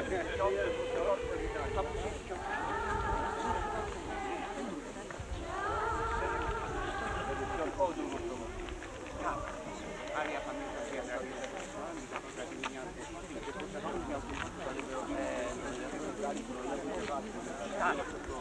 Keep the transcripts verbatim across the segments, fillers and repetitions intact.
Ale ja pamiętam, że ja zrobiłem tak.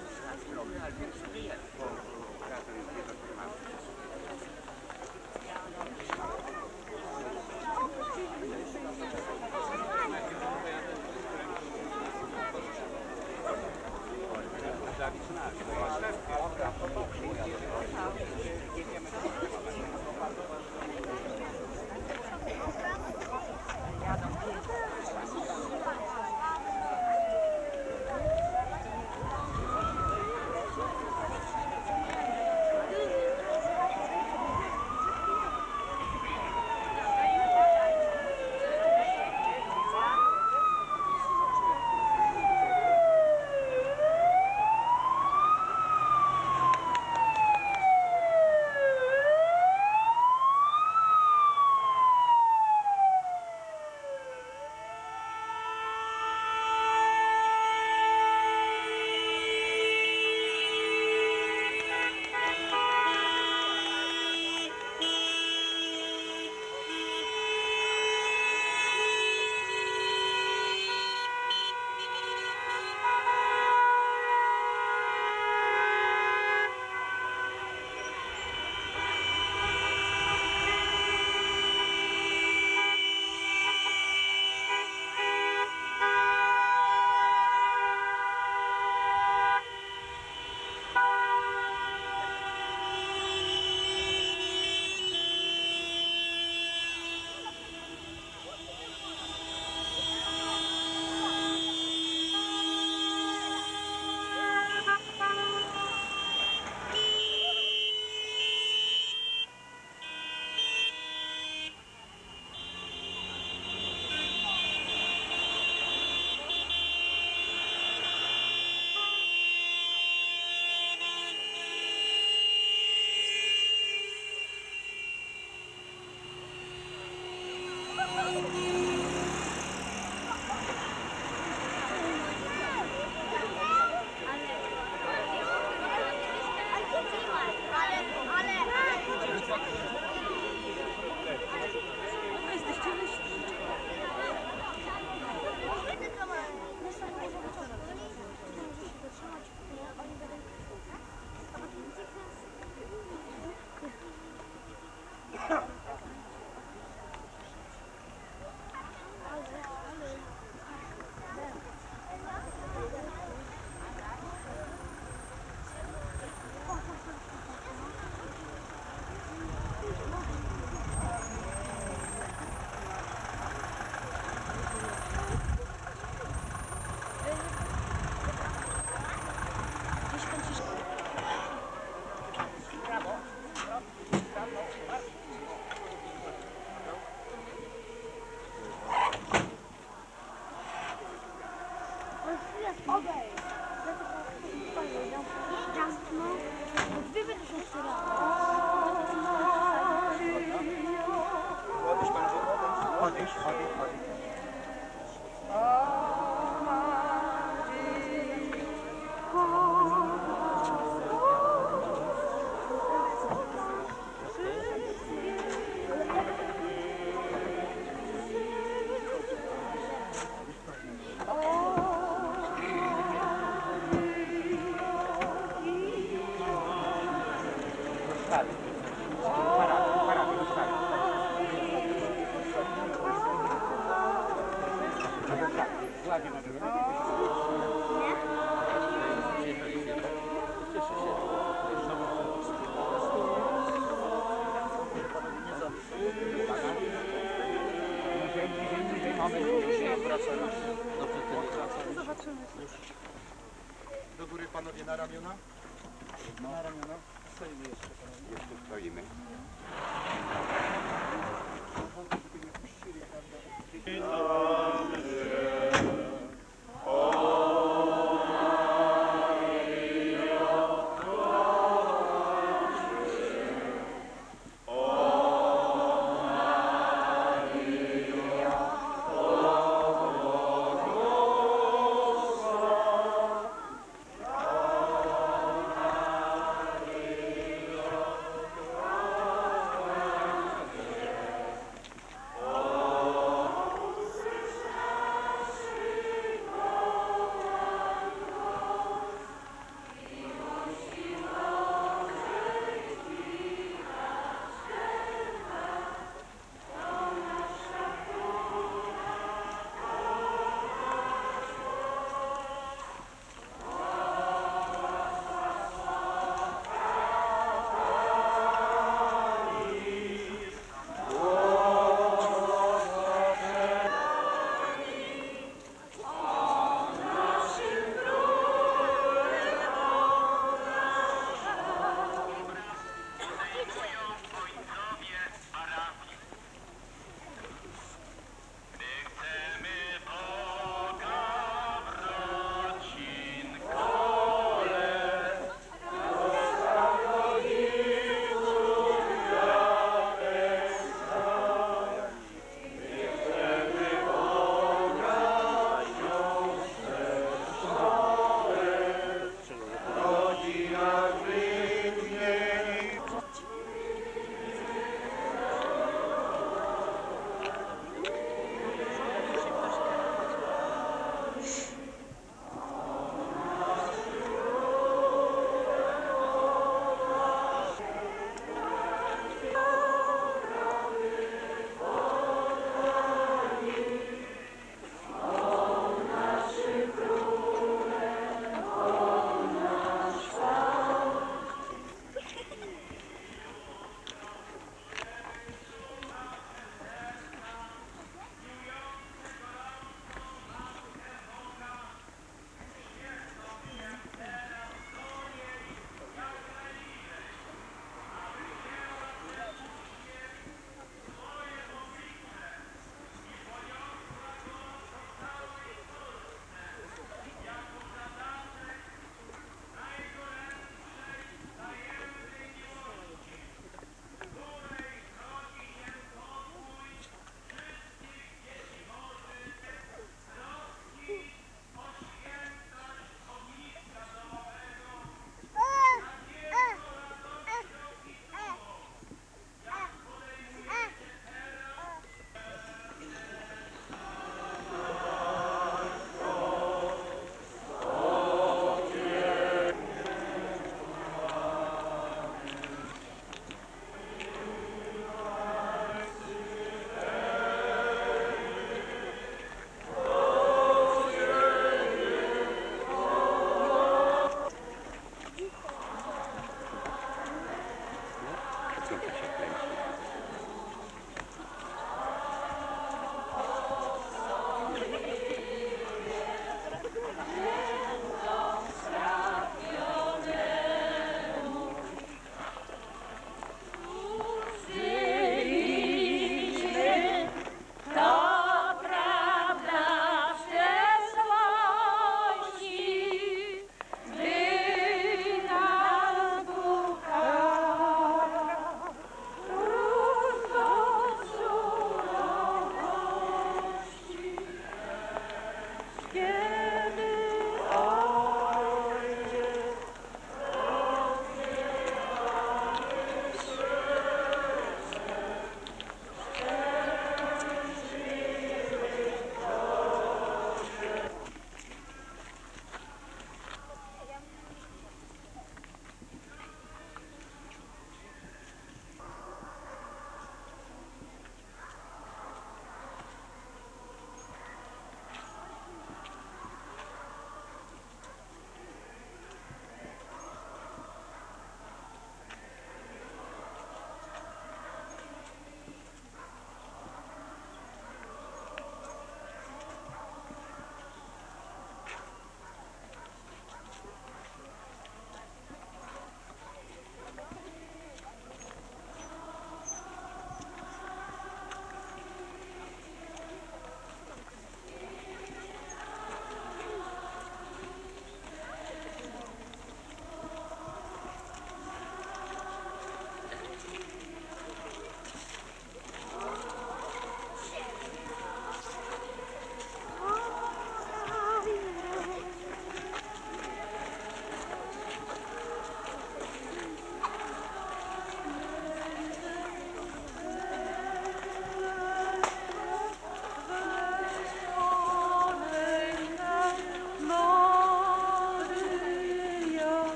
Do góry panowie na ramiona. Na ramiona. Stoimy jeszcze. Jeszcze stoimy. O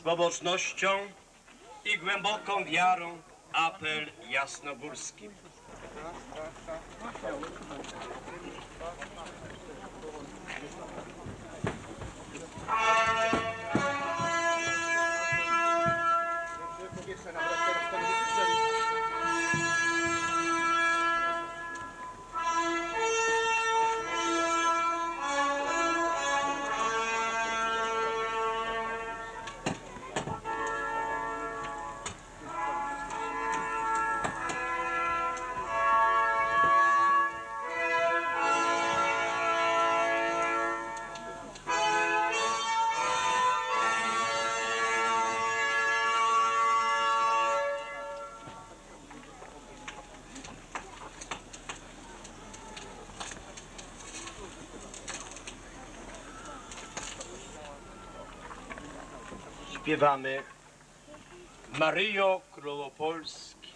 pobożnością i głęboką wiarą apel jasnogórski. Powietrze nabrać teraz, to będzie strzelić. Śpiewamy Maryjo Królowo Polski,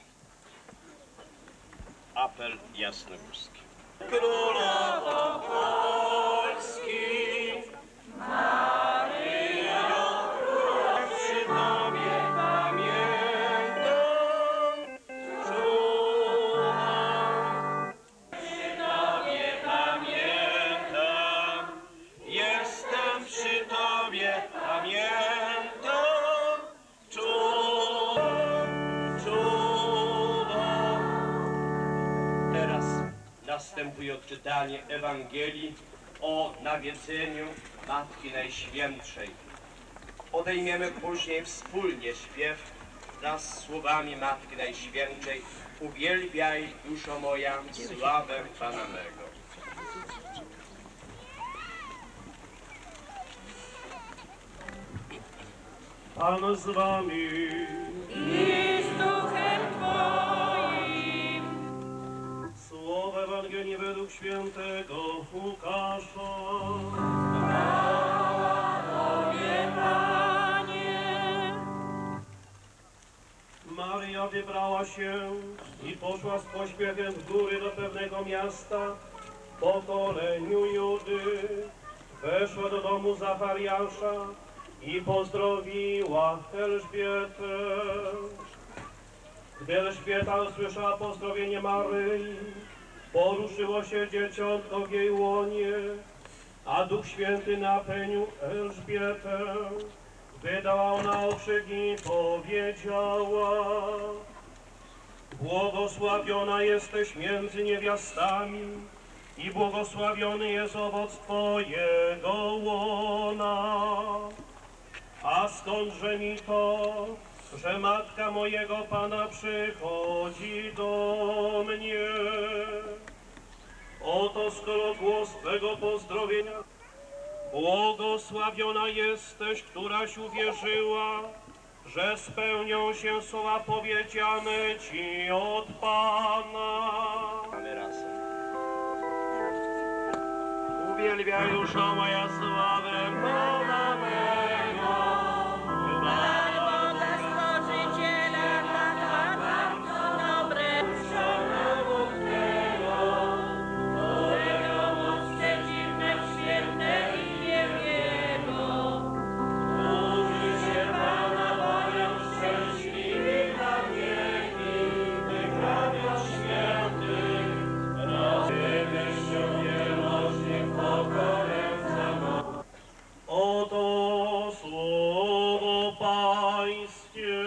apel jasnogórski. Królowo Polski, Maryjo Królowo, przy Tobie pamiętam, czułam, przy Tobie pamiętam, jestem przy Tobie, pamiętam. Następuje odczytanie Ewangelii o nawiedzeniu Matki Najświętszej. Odejmiemy później wspólnie śpiew wraz z słowami Matki Najświętszej: uwielbiaj, duszo moja, sławę Pana mego. Pan z wami i z duchem Twoim. Słowo Ewangelii według świętego Łukasza. Tobie, Panie. Maryja wybrała się i poszła z pośpiechem w góry do pewnego miasta w pokoleniu Judy. Weszła do domu Zachariasza i pozdrowiła Elżbietę. Gdy Elżbieta usłyszała pozdrowienie Maryi, poruszyło się dzieciątko w jej łonie, a Duch Święty napełnił Elżbietę. Wydała ona okrzyk i powiedziała: błogosławiona jesteś między niewiastami i błogosławiony jest owoc Twojego łona. A skądże mi to, że matka mojego Pana przychodzi do mnie? Oto skoro głos Twego pozdrowienia, błogosławiona jesteś, któraś uwierzyła, że spełnią się słowa powiedziane Ci od Pana. Mamy razem. Uwielbiaj, duszo moja, sławę Pana mego. Oto słowo Pańskie.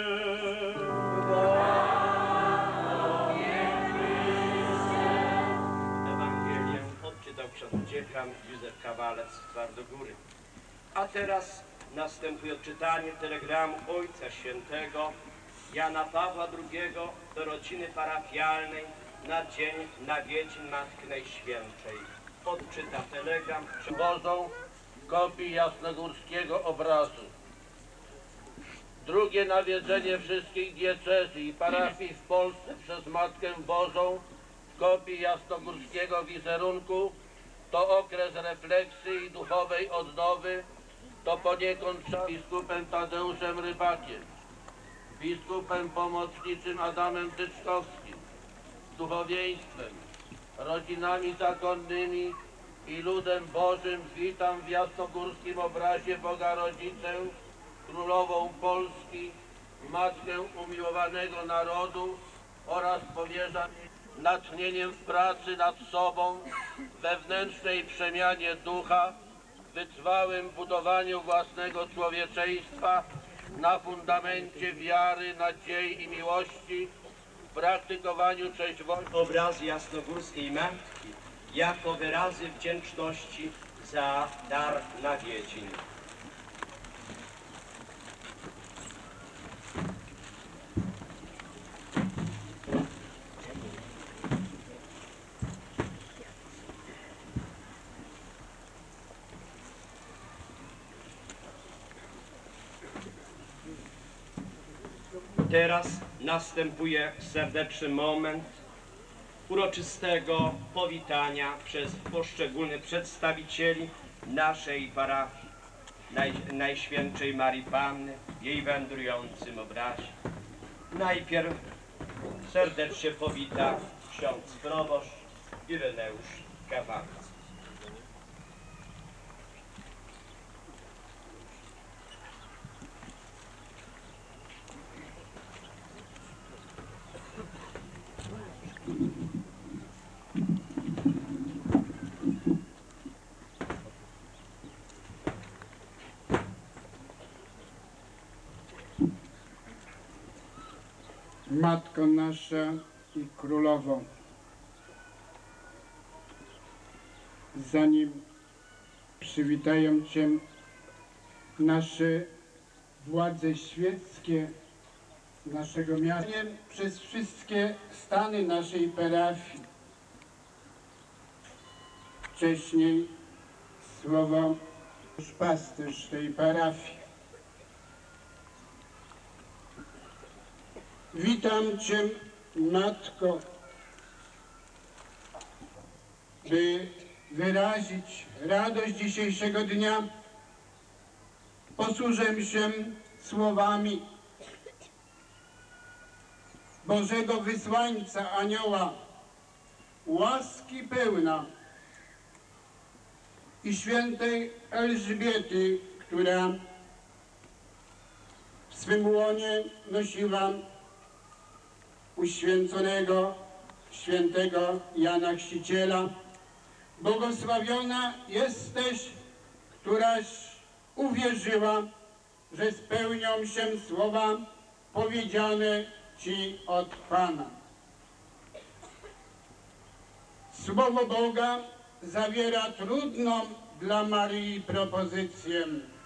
Ewangelię odczytał ksiądz dziekan Józef Kawalec z Twardogóry. A teraz następuje odczytanie telegramu Ojca Świętego Jana Pawła drugiego do rodziny parafialnej na dzień nawiedzin Matki Najświętszej. Odczyta telegram Bożą kopii jasnogórskiego obrazu. Drugie nawiedzenie wszystkich diecezji i parafii w Polsce przez Matkę Bożą w kopii jasnogórskiego wizerunku to okres refleksji i duchowej odnowy, to poniekąd biskupem Tadeuszem Rybakiem, biskupem pomocniczym Adamem Tyczkowskim, duchowieństwem, rodzinami zakonnymi i ludem Bożym witam w jasnogórskim obrazie Boga Rodzicę, królową Polski, matkę umiłowanego narodu oraz powierza natchnieniem w pracy nad sobą, wewnętrznej przemianie ducha, wytrwałym budowaniu własnego człowieczeństwa na fundamencie wiary, nadziei i miłości, w praktykowaniu trzeźwości. Obrazy jasnogórskiej matki jako wyrazy wdzięczności za dar nawiedzin. Teraz następuje serdeczny moment uroczystego powitania przez poszczególnych przedstawicieli naszej parafii Naj, Najświętszej Marii Panny w jej wędrującym obrazie. Najpierw serdecznie powita ksiądz proboszcz Ireneusz Kawalec. Matko nasza i Królowo, zanim przywitają Cię nasze władze świeckie naszego miasta, przez wszystkie stany naszej parafii. Wcześniej słowo duszpasterz tej parafii. Witam Cię, Matko, by wyrazić radość dzisiejszego dnia. Posłużę się słowami Bożego Wysłańca, Anioła, łaski pełna i świętej Elżbiety, która w swym łonie nosiła uświęconego świętego Jana Chrzciciela. Błogosławiona jesteś, któraś uwierzyła, że spełnią się słowa powiedziane Ci od Pana. Słowo Boga zawiera trudną dla Maryi propozycję.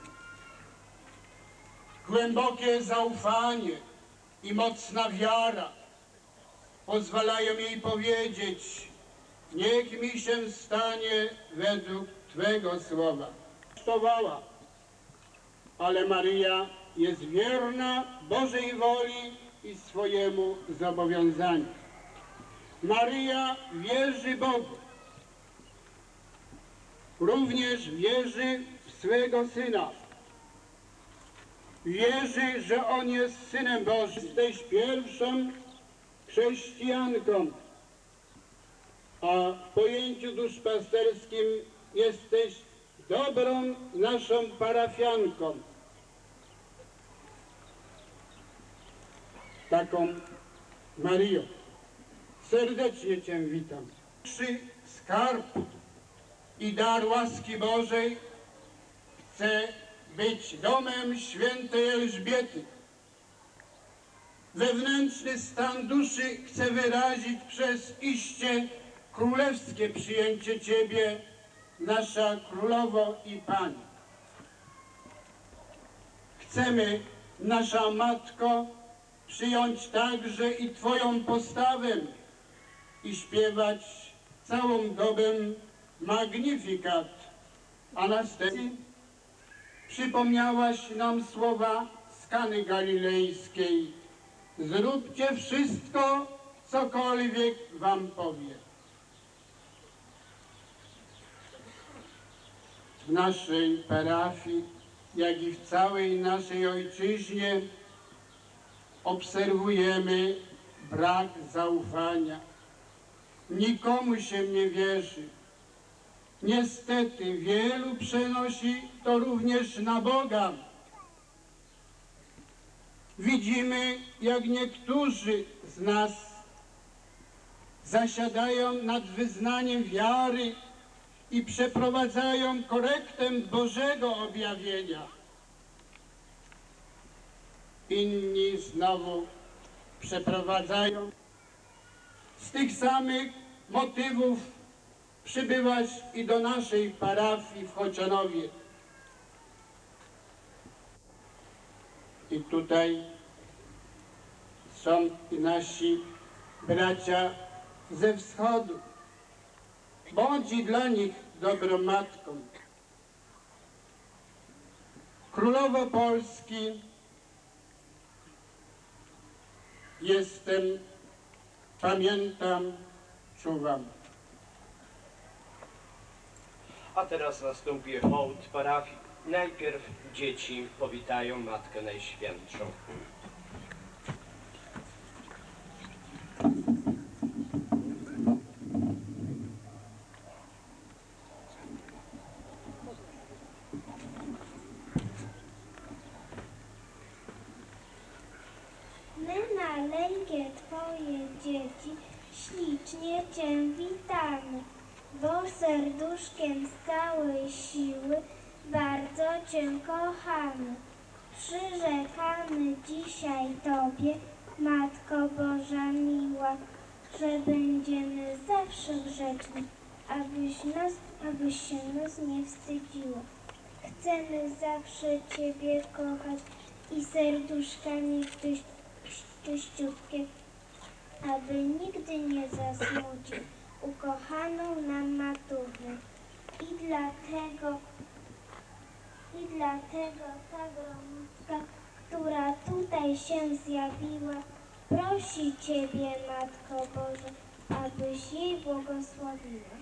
Głębokie zaufanie i mocna wiara pozwalają jej powiedzieć: niech mi się stanie według Twego słowa. Kosztowała, ale Maryja jest wierna Bożej woli i swojemu zobowiązaniu. Maryja wierzy Bogu. Również wierzy w swego Syna. Wierzy, że On jest Synem Bożym. Jesteś pierwszą chrześcijanką, a w pojęciu duszpasterskim jesteś dobrą naszą parafianką. Taką Maryjo, serdecznie Cię witam. Trzy skarb i dar łaski Bożej chce być domem świętej Elżbiety. Wewnętrzny stan duszy chcę wyrazić przez iście królewskie przyjęcie Ciebie, nasza Królowo i Pani. Chcemy, nasza Matko, przyjąć także i Twoją postawę i śpiewać całą dobę Magnificat, a następnie przypomniałaś nam słowa z Kany Galilejskiej: zróbcie wszystko, cokolwiek wam powie. W naszej parafii, jak i w całej naszej ojczyźnie obserwujemy brak zaufania. Nikomu się nie wierzy. Niestety wielu przenosi to również na Boga. widzimy, jak niektórzy z nas zasiadają nad wyznaniem wiary i przeprowadzają korektę Bożego objawienia. Inni znowu przeprowadzają z tych samych motywów przybywać i do naszej parafii w Chocianowie. I tutaj są i nasi bracia ze wschodu. Bądź i dla nich dobrą matką. Królowo Polski, jestem, pamiętam, czuwam. A teraz nastąpi hołd parafii. Najpierw dzieci powitają Matkę Najświętszą. My maleńkie Twoje dzieci ślicznie Cię witamy, bo serduszkiem z całej siły bardzo Cię kochamy. Przyrzekamy dzisiaj Tobie, Matko Boża miła, że będziemy zawsze grzeczni, abyś, nas, abyś się nas nie wstydziła. Chcemy zawsze Ciebie kochać i serduszkami czyś, czyściutkie, aby nigdy nie zasmucił ukochaną nam Maturę. I dlatego, i dlatego ta gromadka, która tutaj się zjawiła, prosi Ciebie, Matko Boża, abyś jej błogosławiła.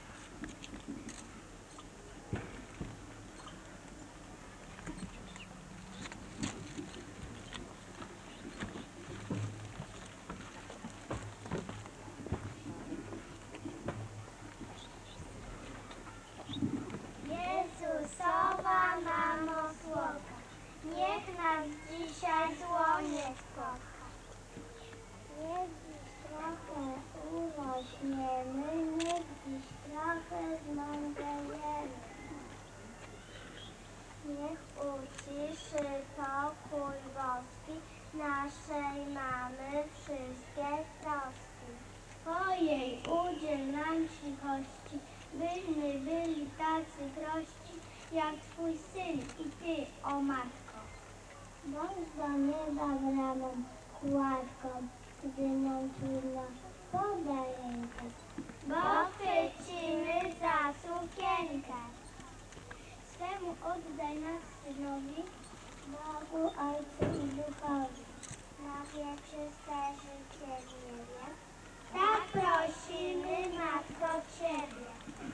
Jezusowa Mamo Słowa, niech nas dzisiaj zło nie spotka. Niech dziś trochę urośniemy, niech dziś trochę zmądrzejemy. Niech uciszy pokój boski naszej mamy wszystkie troski. Twojej udziel nam cichości, byśmy byli tacy prości, jak Twój Syn i Ty, o Matko. Bądź do nieba bramą, łaską, gdy nam trudno, podaj rękę, bo chwycimy za sukienkę. Swemu oddaj nas Synowi, Bogu, Ojcu i Duchowi, na wieczne życie w niebie. Tak prosimy, Matko, Ciebie.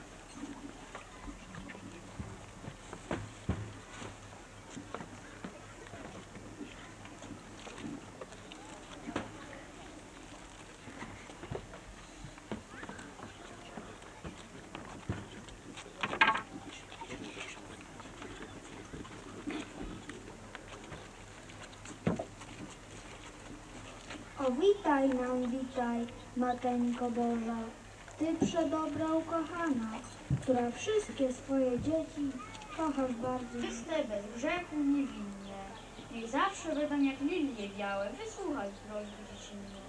O, witaj nam, witaj, Mateńko Boża, Ty przedobra ukochana, która wszystkie swoje dzieci kochasz bardzo. Czyste, bez grzechu, niewinne, niech zawsze będą jak lilie białe, wysłuchaj prośby dziecinne.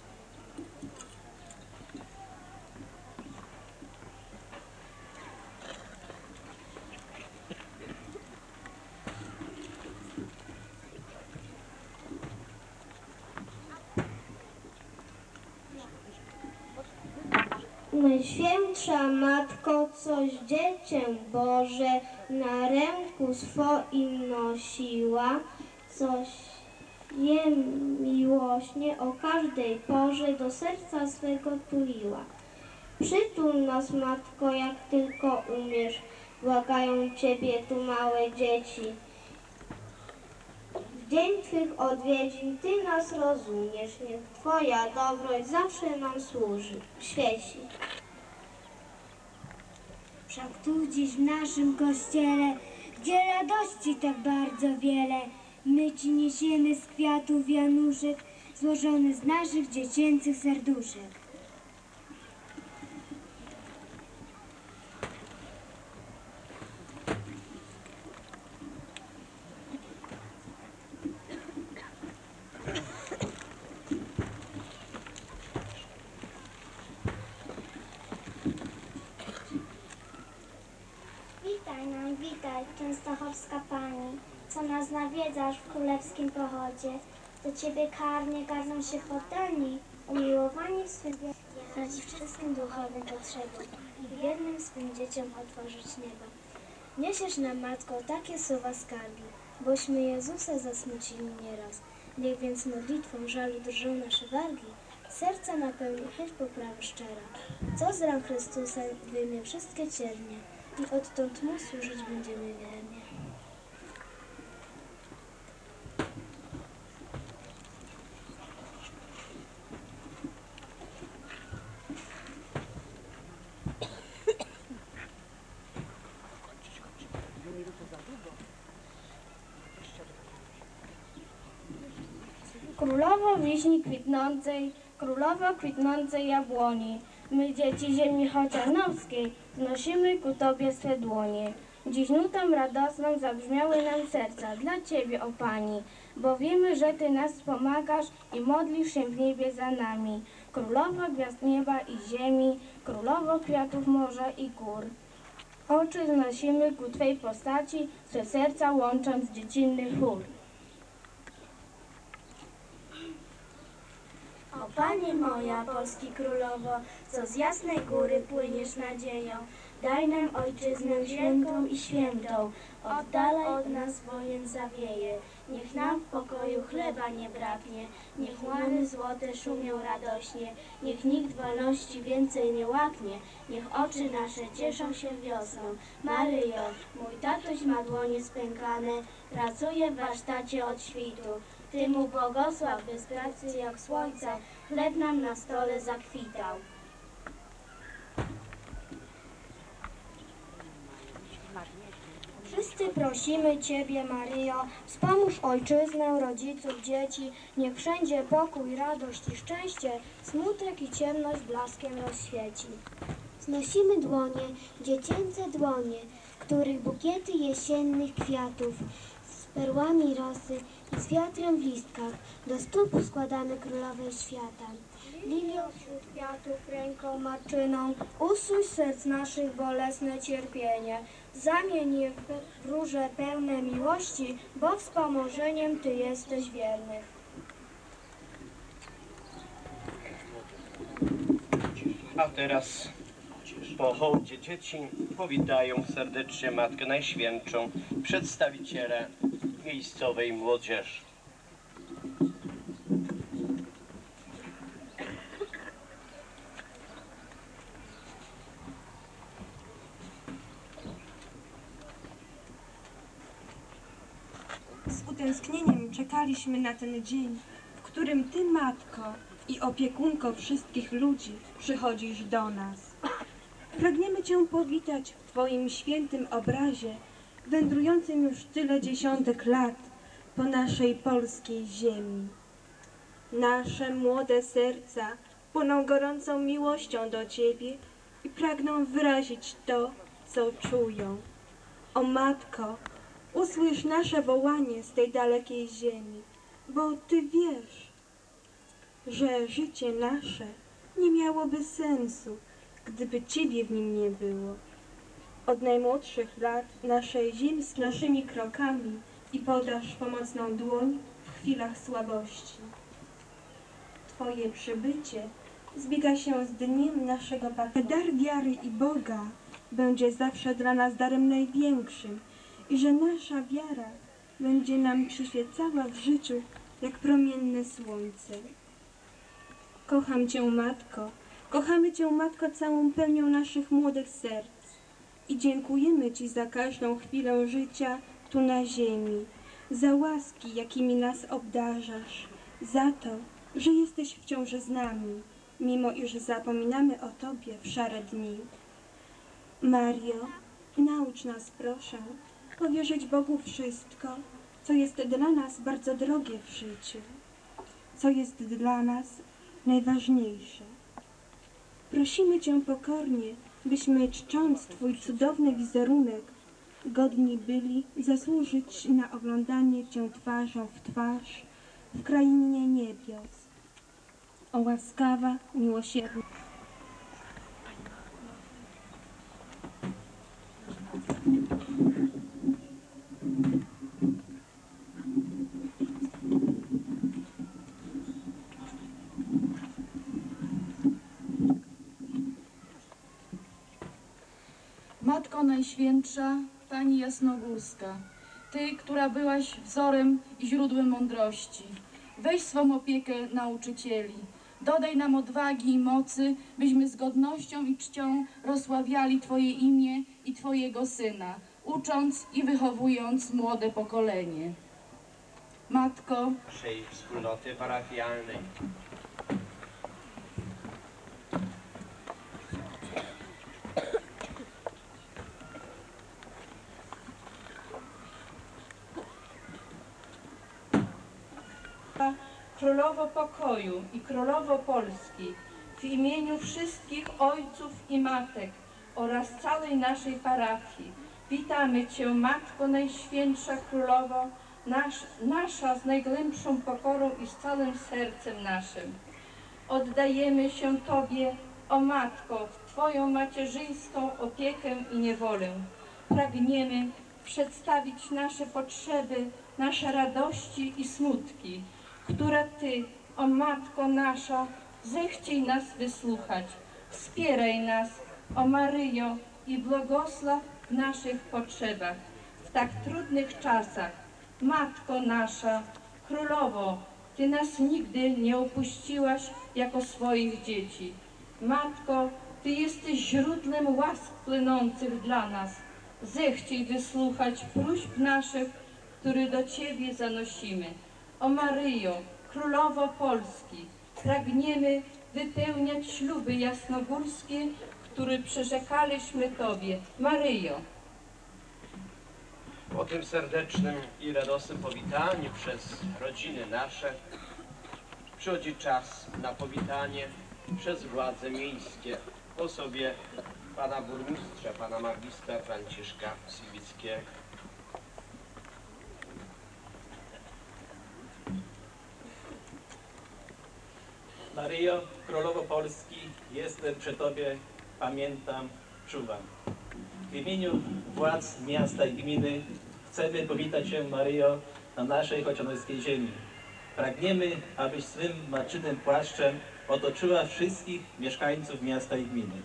Najświętsza Matko, coś Dziecię Boże na ręku swoim nosiła, coś je miłośnie o każdej porze do serca swego tuliła. Przytul nas, Matko, jak tylko umiesz, błagają Ciebie tu małe dzieci. W dzień Twych odwiedzin Ty nas rozumiesz, niech Twoja dobroć zawsze nam służy, świeci. Wszak tu dziś w naszym kościele, gdzie radości tak bardzo wiele, My ci niesiemy z kwiatów wianuszek, złożony z naszych dziecięcych serduszek. Witaj nam, witaj, częstochowska Pani, co nas nawiedzasz w królewskim pochodzie. Do Ciebie karnie gardzą się poddani, umiłowani w swym wieku, radzi wszystkim duchowym potrzebom i biednym swym dzieciom otworzyć niebo. Niesiesz nam, Matko, takie słowa skargi, bośmy Jezusa zasmucili nieraz. Niech więc modlitwą żalu drżą nasze wargi, serca napełni chęć poprawy szczera. Co z ran Chrystusa wyjmie wszystkie ciernie i odtąd Mu służyć będziemy wiernie. Królowo wiśni kwitnącej, królowo kwitnącej jabłoni, my dzieci ziemi chocianowskiej wnosimy ku Tobie swe dłonie. Dziś nutą radosną zabrzmiały nam serca dla Ciebie, o Pani, bo wiemy, że Ty nas wspomagasz i modlisz się w niebie za nami. Królowo gwiazd nieba i ziemi, królowo kwiatów morza i gór. Oczy znosimy ku Twej postaci, swe serca łącząc dziecinny chór. O Pani moja, Polski królowo, co z jasnej góry płyniesz nadzieją, daj nam ojczyznę świętą i świętą, oddalaj od nas wojen zawieje. Niech nam w pokoju chleba nie braknie, niech łany złote szumią radośnie, niech nikt wolności więcej nie łaknie, niech oczy nasze cieszą się wiosną. Maryjo, mój tatuś ma dłonie spękane, pracuje w warsztacie od świtu. Ty mu błogosław bez pracy jak słońce, chleb nam na stole zakwitał. Wszyscy prosimy Ciebie, Maryjo, wspomóż ojczyznę, rodziców, dzieci, niech wszędzie pokój, radość i szczęście, smutek i ciemność blaskiem rozświeci. Znosimy dłonie, dziecięce dłonie, w których bukiety jesiennych kwiatów, z perłami rosy i z wiatrem w listkach, do stóp składamy królowej świata. Lilią wśród kwiatów, ręką marczyną, usuń z serc naszych bolesne cierpienie. Zamień je w róże pełne miłości, bo wspomożeniem Ty jesteś wierny. A teraz po hołdzie dzieci powitają serdecznie Matkę Najświętszą, przedstawiciele miejscowej młodzieży. Z utęsknieniem czekaliśmy na ten dzień, w którym Ty, Matko i opiekunko wszystkich ludzi, przychodzisz do nas. Pragniemy Cię powitać w Twoim świętym obrazie, wędrującym już tyle dziesiątek lat po naszej polskiej ziemi. Nasze młode serca płoną gorącą miłością do Ciebie i pragną wyrazić to, co czują. O Matko, usłysz nasze wołanie z tej dalekiej ziemi, bo Ty wiesz, że życie nasze nie miałoby sensu, gdyby Ciebie w nim nie było. Od najmłodszych lat naszej ziemi z naszymi krokami i podasz pomocną dłoń w chwilach słabości. Twoje przybycie zbiega się z dniem naszego patrona. Dar wiary i Boga będzie zawsze dla nas darem największym i że nasza wiara będzie nam przyświecała w życiu jak promienne słońce. Kocham Cię, Matko, kochamy Cię, Matko, całą pełnią naszych młodych serc i dziękujemy Ci za każdą chwilę życia tu na ziemi, za łaski, jakimi nas obdarzasz, za to, że jesteś wciąż z nami, mimo iż zapominamy o Tobie w szare dni. Mario, naucz nas, proszę, powierzyć Bogu wszystko co jest dla nas bardzo drogie w życiu, co jest dla nas najważniejsze. Prosimy Cię pokornie, byśmy czcząc Twój cudowny wizerunek, godni byli zasłużyć na oglądanie Cię twarzą w twarz w krainie niebios. O łaskawa, miłosierna. Matko Najświętsza, Pani Jasnogórska, Ty, która byłaś wzorem i źródłem mądrości, weź swą opiekę nauczycieli. Dodaj nam odwagi i mocy, byśmy z godnością i czcią rozsławiali Twoje imię i Twojego Syna, ucząc i wychowując młode pokolenie. Matko naszej wspólnoty parafialnej. Królowo Pokoju i Królowo Polski, w imieniu wszystkich ojców i matek oraz całej naszej parafii, witamy Cię, Matko Najświętsza Królowo, nasz, nasza z najgłębszą pokorą i z całym sercem naszym. Oddajemy się Tobie, o Matko, w Twoją macierzyńską opiekę i niewolę. Pragniemy przedstawić nasze potrzeby, nasze radości i smutki, które Ty, o Matko nasza, zechciej nas wysłuchać. Wspieraj nas, o Maryjo, i błogosław w naszych potrzebach. W tak trudnych czasach, Matko nasza, Królowo, Ty nas nigdy nie opuściłaś jako swoich dzieci. Matko, Ty jesteś źródłem łask płynących dla nas. Zechciej wysłuchać próśb naszych, które do Ciebie zanosimy. O Maryjo, Królowo Polski, pragniemy wypełniać śluby jasnogórskie, które przyrzekaliśmy Tobie. Maryjo. Po tym serdecznym i radosnym powitaniu przez rodziny nasze przychodzi czas na powitanie przez władze miejskie w osobie pana burmistrza, pana magistra Franciszka Sliwickiego. Maryjo, Królowo Polski, jestem przy Tobie, pamiętam, czuwam. W imieniu władz miasta i gminy chcemy powitać Cię, Maryjo, na naszej chocianowskiej ziemi. Pragniemy, abyś swym matczynym płaszczem otoczyła wszystkich mieszkańców miasta i gminy.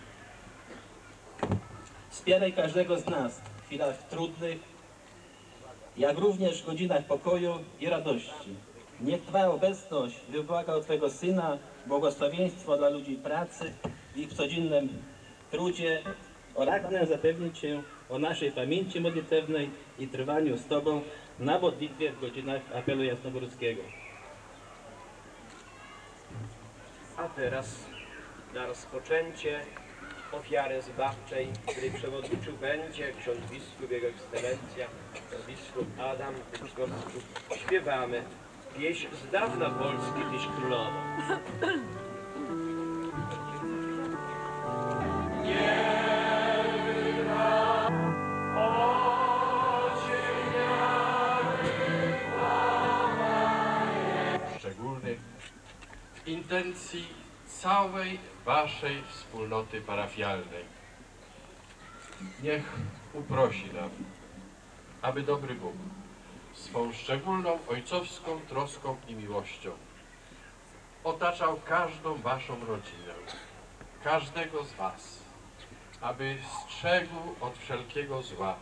Wspieraj każdego z nas w chwilach trudnych, jak również w godzinach pokoju i radości. Niech Twoja obecność wybłaga od Twojego Syna błogosławieństwo dla ludzi pracy w ich codziennym trudzie. Pragnę zapewnić Cię o naszej pamięci modlitewnej i trwaniu z Tobą na modlitwie w godzinach apelu jasnogórskiego. A teraz na rozpoczęcie ofiary zbawczej, której przewodniczył będzie ksiądz biskup, jego ekscelencja, biskup Adam Wyczgowski. Śpiewamy pieśń z dawna Polski, pieśń królowa. Szczególnych w intencji całej Waszej wspólnoty parafialnej. Niech uprosi nam, aby dobry Bóg swą szczególną ojcowską troską i miłością otaczał każdą Waszą rodzinę, każdego z Was, aby strzegł od wszelkiego zła,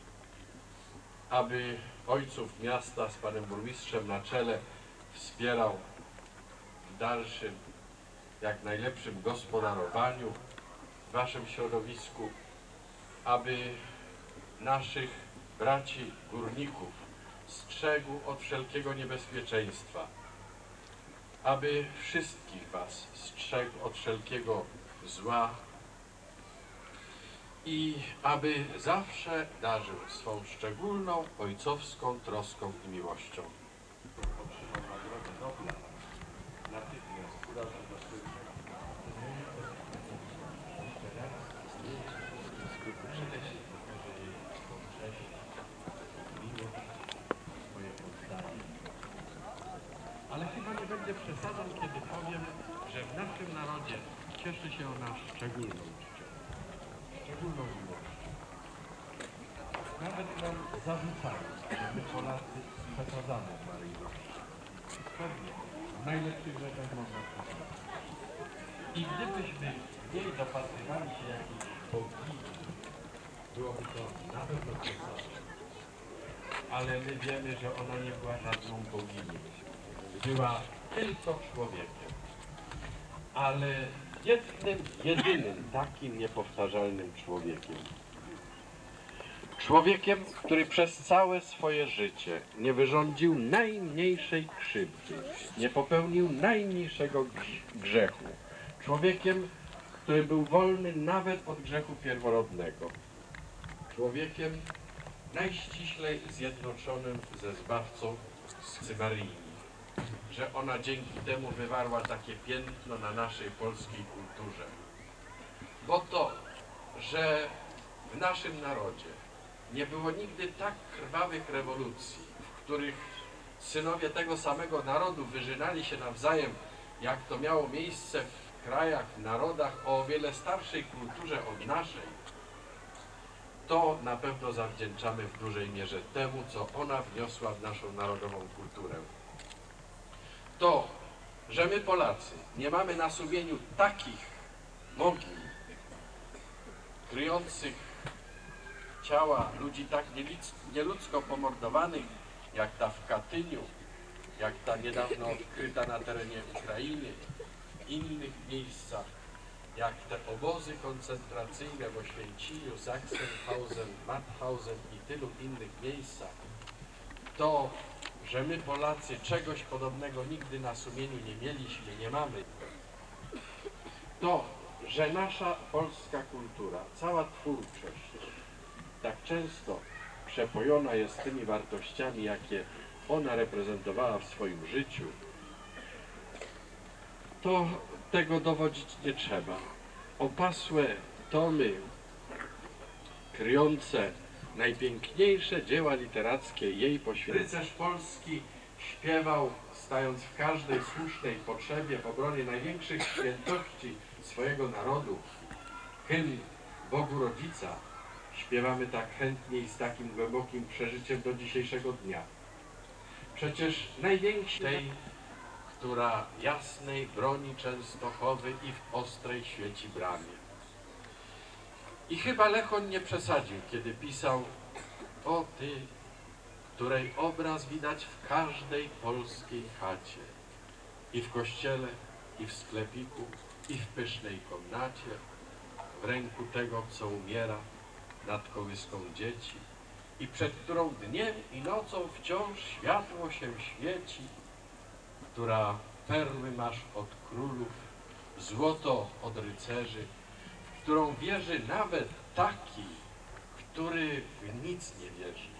aby ojców miasta z panem burmistrzem na czele wspierał w dalszym, jak najlepszym gospodarowaniu w Waszym środowisku, aby naszych braci górników strzegł od wszelkiego niebezpieczeństwa, aby wszystkich Was strzegł od wszelkiego zła, i aby zawsze darzył swą szczególną ojcowską troską i miłością. Otrzymał Nagrodę Nobla natychmiast udawał do swojego ale chyba nie będzie przesadzał, kiedy powiem, że w naszym narodzie cieszy się ona szczególną czcią, szczególną miłością. Nawet nam zarzucają, że my Polacy przesadzamy w maryjności. Pewnie, w najlepszych rzeczach można przesadzać. I gdybyśmy w niej dopatrywali się jakiejś bogini, byłoby to na pewno przesadą. Ale my wiemy, że ona nie była żadną boginią. Była tylko człowiekiem. Ale jednym, jedynym takim niepowtarzalnym człowiekiem. Człowiekiem, który przez całe swoje życie nie wyrządził najmniejszej krzywdy, nie popełnił najmniejszego grzechu. Człowiekiem, który był wolny nawet od grzechu pierworodnego. Człowiekiem najściślej zjednoczonym ze Zbawcą z Marii, że ona dzięki temu wywarła takie piętno na naszej polskiej kulturze. Bo to, że w naszym narodzie nie było nigdy tak krwawych rewolucji, w których synowie tego samego narodu wyżynali się nawzajem, jak to miało miejsce w krajach, w narodach o wiele starszej kulturze od naszej, to na pewno zawdzięczamy w dużej mierze temu, co ona wniosła w naszą narodową kulturę. To, że my Polacy nie mamy na sumieniu takich mogił kryjących ciała ludzi tak nieludzko pomordowanych, jak ta w Katyniu, jak ta niedawno odkryta na terenie Ukrainy, w innych miejscach, jak te obozy koncentracyjne w Oświęcimiu, Sachsenhausen, Mauthausen i tylu innych miejscach, to, że my Polacy czegoś podobnego nigdy na sumieniu nie mieliśmy, nie mamy, to, że nasza polska kultura, cała twórczość tak często przepojona jest tymi wartościami, jakie ona reprezentowała w swoim życiu, to tego dowodzić nie trzeba. Opasłe tomy kryjące najpiękniejsze dzieła literackie jej poświęcone. Rycerz polski śpiewał, stając w każdej słusznej potrzebie w obronie największych świętości swojego narodu, hymn Bogu Rodzica. Śpiewamy tak chętnie i z takim głębokim przeżyciem do dzisiejszego dnia. Przecież największej tej, która jasnej broni Częstochowy i w ostrej świeci bramie. I chyba Lechoń nie przesadził, kiedy pisał: o ty, której obraz widać w każdej polskiej chacie, i w kościele, i w sklepiku, i w pysznej komnacie, w ręku tego, co umiera, nad kołyską dzieci, i przed którą dniem i nocą wciąż światło się świeci, która perły masz od królów, złoto od rycerzy, w którą wierzy nawet taki, który w nic nie wierzy.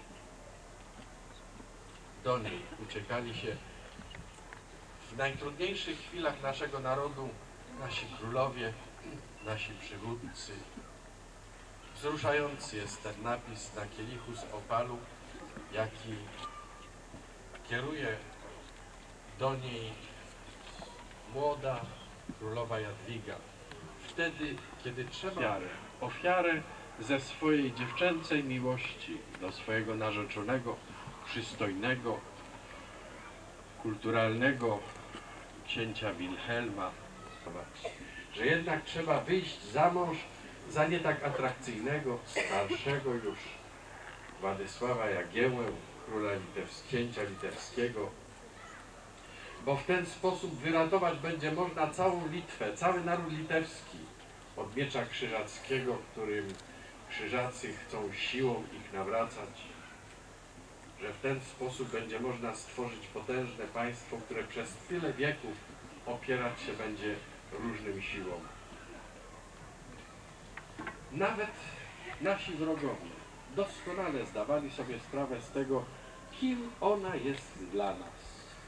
Do niej uciekali się w najtrudniejszych chwilach naszego narodu nasi królowie, nasi przywódcy. Wzruszający jest ten napis na kielichu z opalu, jaki kieruje do niej młoda królowa Jadwiga. Wtedy, kiedy trzeba ofiarę, ofiarę ze swojej dziewczęcej miłości do swojego narzeczonego, przystojnego, kulturalnego księcia Wilhelma, że jednak trzeba wyjść za mąż za nie tak atrakcyjnego, starszego już Władysława Jagiełłę, króla Litews, księcia litewskiego, bo w ten sposób wyratować będzie można całą Litwę, cały naród litewski od miecza krzyżackiego, którym krzyżacy chcą siłą ich nawracać, że w ten sposób będzie można stworzyć potężne państwo, które przez tyle wieków opierać się będzie różnym siłom. Nawet nasi wrogowie doskonale zdawali sobie sprawę z tego, kim ona jest dla nas.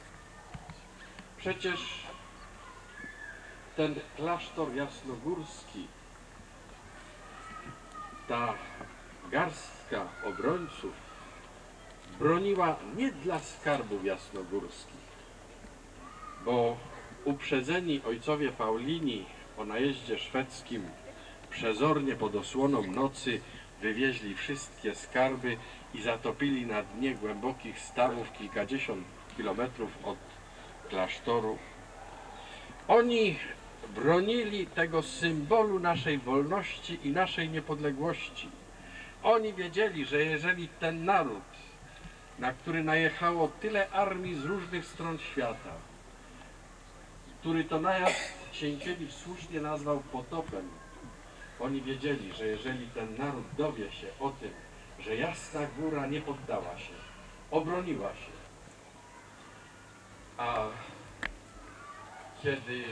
Przecież ten klasztor jasnogórski, ta garstka obrońców broniła nie dla skarbów jasnogórskich, bo uprzedzeni ojcowie Paulini o najeździe szwedzkim przezornie pod osłoną nocy wywieźli wszystkie skarby i zatopili na dnie głębokich stawów kilkadziesiąt kilometrów od klasztoru. Oni bronili tego symbolu naszej wolności i naszej niepodległości. Oni wiedzieli, że jeżeli ten naród, na który najechało tyle armii z różnych stron świata, który to najazd Sienkiewicz słusznie nazwał potopem, oni wiedzieli, że jeżeli ten naród dowie się o tym, że Jasna Góra nie poddała się, obroniła się, a kiedy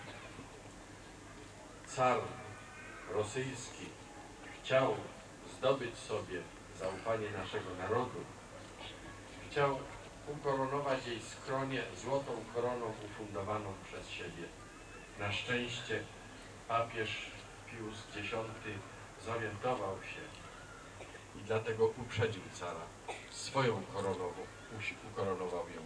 car rosyjski chciał zdobyć sobie zaufanie naszego narodu, chciał ukoronować jej skronie złotą koroną ufundowaną przez siebie. Na szczęście papież Pius dziesiąty zorientował się i dlatego uprzedził cara. Swoją koroną ukoronował ją.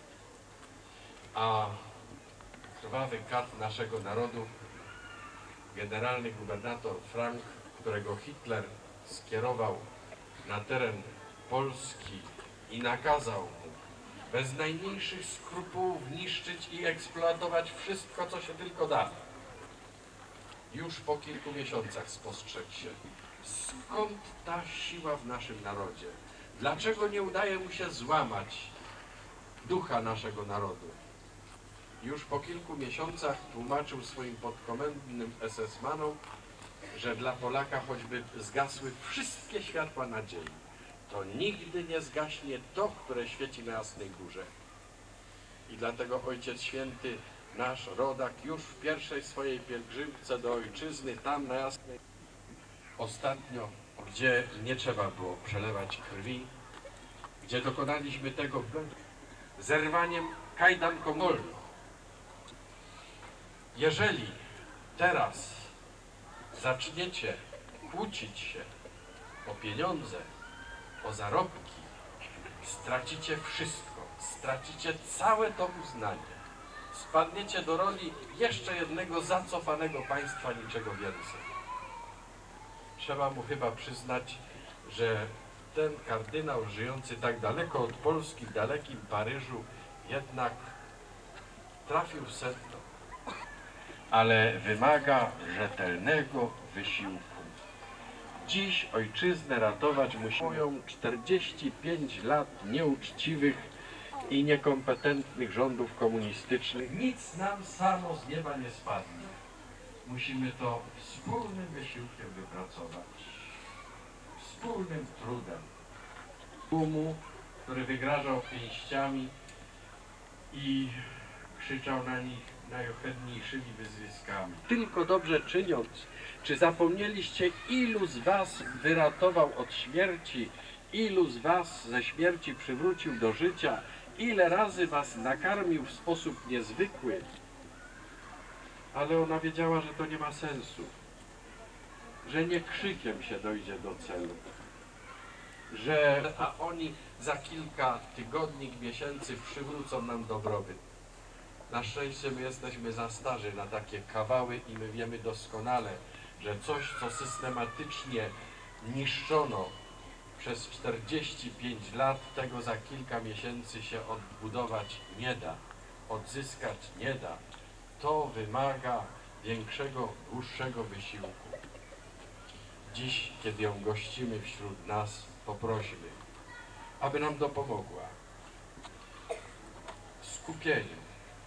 A krwawy kat naszego narodu, generalny gubernator Frank, którego Hitler skierował na teren Polski i nakazał mu bez najmniejszych skrupułów niszczyć i eksploatować wszystko, co się tylko da. Już po kilku miesiącach spostrzegł się, skąd ta siła w naszym narodzie? Dlaczego nie udaje mu się złamać ducha naszego narodu? Już po kilku miesiącach tłumaczył swoim podkomendnym esesmanom, że dla Polaka choćby zgasły wszystkie światła nadziei, to nigdy nie zgaśnie to, które świeci na Jasnej Górze. I dlatego Ojciec Święty, nasz rodak, już w pierwszej swojej pielgrzymce do ojczyzny, tam na Jasnej, ostatnio, gdzie nie trzeba było przelewać krwi, gdzie dokonaliśmy tego zerwaniem kajdan komolnych. Jeżeli teraz zaczniecie kłócić się o pieniądze, o zarobki, stracicie wszystko, stracicie całe to uznanie. Spadniecie do roli jeszcze jednego zacofanego państwa, niczego więcej. Trzeba mu chyba przyznać, że ten kardynał żyjący tak daleko od Polski, w dalekim Paryżu, jednak trafił w sedno, ale wymaga rzetelnego wysiłku. Dziś ojczyznę ratować muszą czterdzieści pięć lat nieuczciwych i niekompetentnych rządów komunistycznych. Nic nam samo z nieba nie spadnie. Musimy to wspólnym wysiłkiem wypracować. Wspólnym trudem. Tłumu, który wygrażał pięściami i krzyczał na nich najohydniejszymi wyzwiskami. Tylko dobrze czyniąc, czy zapomnieliście, ilu z was wyratował od śmierci, ilu z was ze śmierci przywrócił do życia, ile razy was nakarmił w sposób niezwykły? Ale ona wiedziała, że to nie ma sensu, że nie krzykiem się dojdzie do celu, że a oni za kilka tygodni, miesięcy przywrócą nam dobrobyt. Na szczęście my jesteśmy za starzy na takie kawały i my wiemy doskonale, że coś, co systematycznie niszczono przez czterdzieści pięć lat, tego za kilka miesięcy się odbudować nie da, odzyskać nie da. To wymaga większego, dłuższego wysiłku. Dziś, kiedy ją gościmy wśród nas, poprośmy, aby nam dopomogła w skupieniu,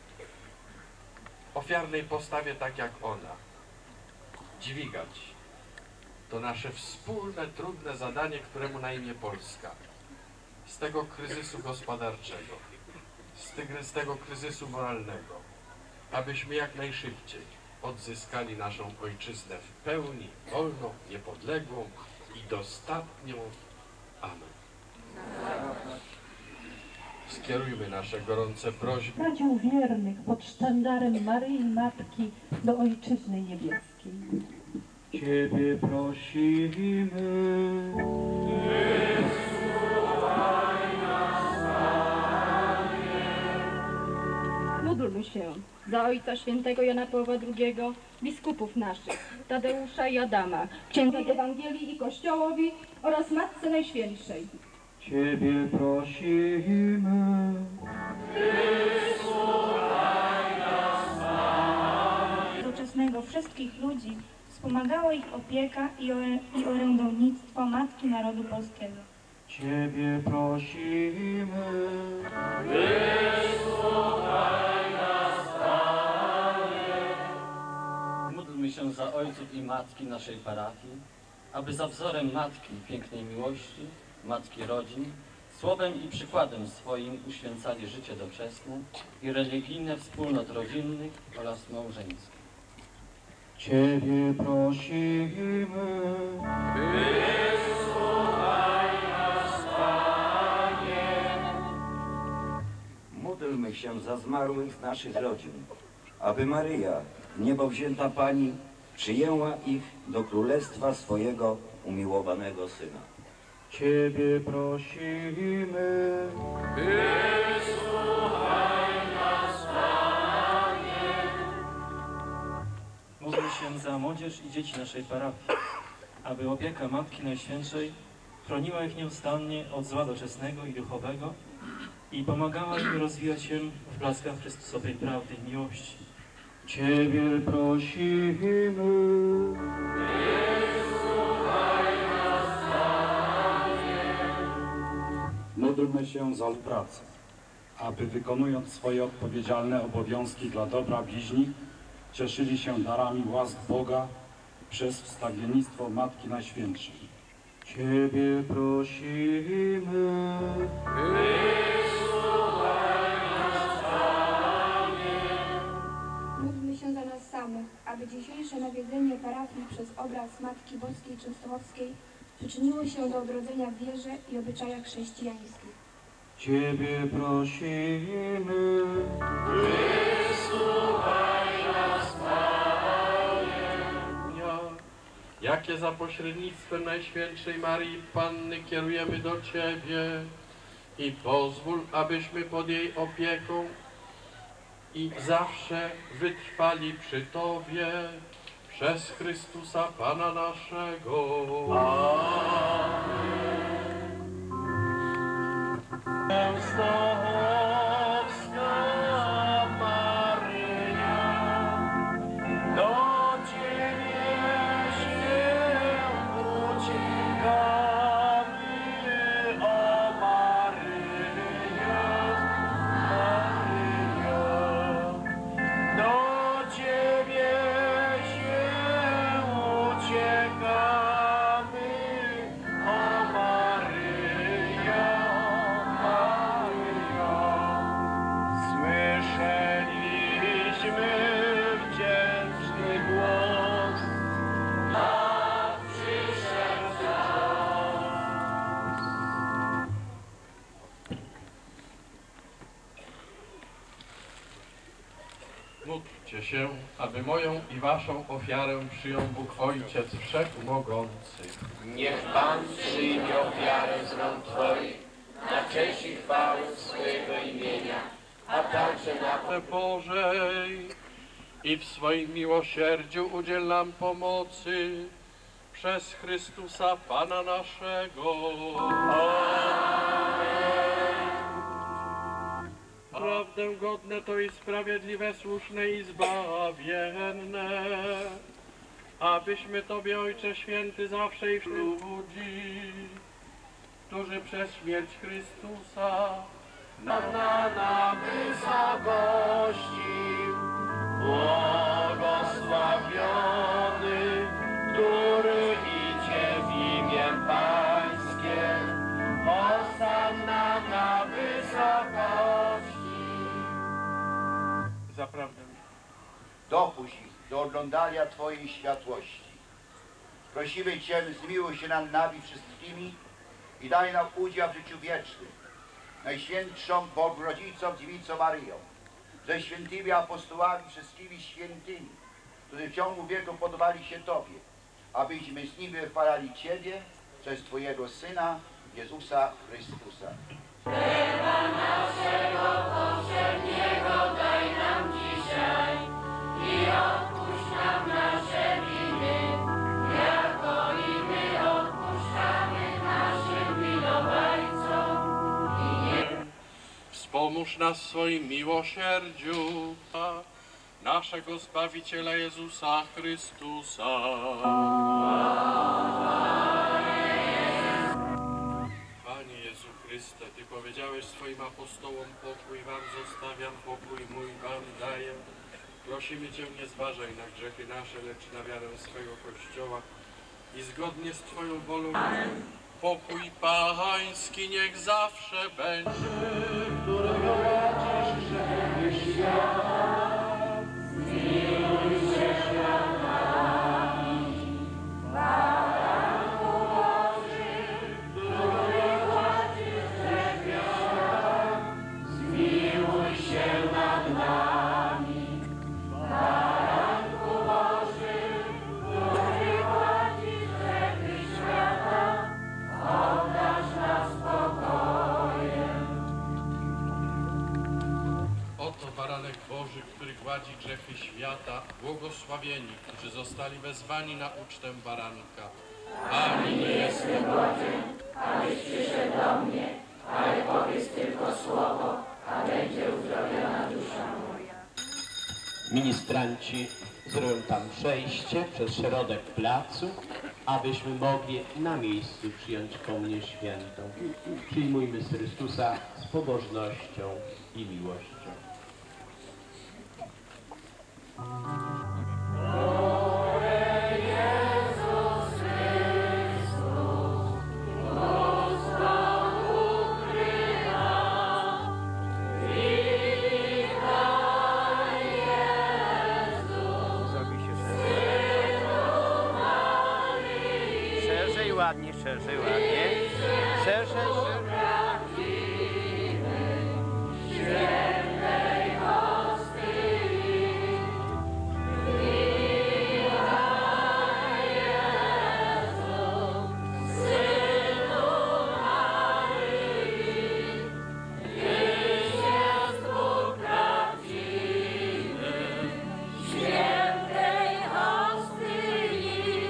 ofiarnej postawie tak jak ona, dźwigać to nasze wspólne, trudne zadanie, któremu na imię Polska. Z tego kryzysu gospodarczego, z tego, z tego kryzysu moralnego, abyśmy jak najszybciej odzyskali naszą ojczyznę w pełni wolną, niepodległą i dostatnią. Amen. Skierujmy nasze gorące prośby. Braciów wiernych pod sztandarem Maryi Matki do Ojczyzny Niebieskiej. Ciebie prosimy. Módlmy się za Ojca Świętego Jana Pawła drugiego, biskupów naszych, Tadeusza i Adama, księdza Ewangelii i Kościołowi oraz Matce Najświętszej. Ciebie prosimy. Współczesnego wszystkich ludzi wspomagała ich opieka i, ore, i orędownictwo Matki Narodu Polskiego. Ciebie prosimy. Módlmy się za ojców i matki naszej parafii, aby za wzorem Matki pięknej miłości, Matki rodzin, słowem i przykładem swoim uświęcali życie doczesne i religijne wspólnot rodzinnych oraz małżeńskich. Ciebie prosimy. Wysłuchaj nas, Panie. Módlmy się za zmarłych z naszych rodzin, aby Maryja, niebowzięta Pani, przyjęła ich do królestwa swojego umiłowanego Syna. Ciebie prosimy. Wysłuchaj nas, Panie. Módlmy się za młodzież i dzieci naszej parafii, aby opieka Matki Najświętszej chroniła ich nieustannie od zła doczesnego i duchowego i pomagała im rozwijać się w blaskach Chrystusowej prawdy i miłości. Ciebie prosimy. Módlmy się za pracę, aby wykonując swoje odpowiedzialne obowiązki dla dobra bliźnich, cieszyli się darami łask Boga przez wstawiennictwo Matki Najświętszej. Ciebie prosimy. Módlmy się za nas samych, aby dzisiejsze nawiedzenie parafii przez obraz Matki Boskiej Częstochowskiej przyczyniło się do odrodzenia w wierze i obyczajach chrześcijańskich. Ciebie prosimy. Wysłuchaj nas, Panie. Jakie za pośrednictwem Najświętszej Maryi Panny kierujemy do Ciebie i pozwól, abyśmy pod jej opieką i zawsze wytrwali przy Tobie przez Chrystusa Pana naszego. Amen. Częstochowska Maryja, do Ciebie się uciekamy, o Maryjo, Maryjo, do Ciebie się uciekamy, o Maryjo, Maryjo. Słyszeliśmy wdzięczny głos, a przyszedł czas. Módlcie się, aby moją i waszą ofiarę przyjął Bóg Ojciec Wszechmogący. Niech Pan przyjmie ofiarę z rąk Twoich na cześć i chwałę swojego imienia, a także na Bożej i w swoim miłosierdziu udziel nam pomocy przez Chrystusa Pana naszego. Prawdę godne to i sprawiedliwe, słuszne i zbawienne, abyśmy Tobie, Ojcze Święty, zawsze i wśród ludzi, którzy przez śmierć Chrystusa na, na, na wysokości, błogosławiony, który idzie w imię Pańskie, Hosanna na wysokości. Zaprawdę Dopuść ich do oglądania Twojej światłości. Prosimy Cię, zmiłuj się nad nami wszystkimi i daj nam udział w życiu wiecznym. Najświętszą Bogu Rodzicą, Dziewicą Maryją, ze świętymi apostołami, wszystkimi świętymi, którzy w ciągu wieku podobali się Tobie, abyśmy z nimi wychwalali Ciebie przez Twojego Syna, Jezusa Chrystusa. Chleba naszego powszedniego daj nam dzisiaj i odpuść nam nasze winy, jako i my odpuszczamy naszym winowajcom. I nie... Wspomóż nas w swoim miłosierdziu, naszego Zbawiciela Jezusa Chrystusa. Panie Jezu Chryste, Ty powiedziałeś swoim apostołom, pokój wam zostawiam, pokój mój wam daję. Prosimy Cię, nie zważaj na grzechy nasze, lecz na wiarę swego Kościoła i zgodnie z Twoją wolą pokój Pański niech zawsze będzie, którego raczysz grzechy świata. Zmiłuj się świat nami, Baranku Boży, który płacisz grzechy świata. Zmiłuj się nad nami, Baranku Boży, który płacisz grzechy świata. Obdarz nas spokojem. Oto baranek Boży, który gładzi grzechy świata, błogosławieni, którzy zostali wezwani na ucztę baranka. Ani nie jestem godzien, abyś przyszedł do mnie, ale powiedz tylko słowo, a będzie uzdrowiona dusza moja. Ministranci zrobią tam przejście przez środek placu, abyśmy mogli na miejscu przyjąć komunię świętą. Przyjmujmy z Chrystusa z pobożnością i miłością. Szerzej, ładnie, szerzej, ładnie. Szerzej, szerzej. Świętej hostii, witaj Jezu, Synu Maryi, Tyś jest Bóg prawdziwy, świętej hostii.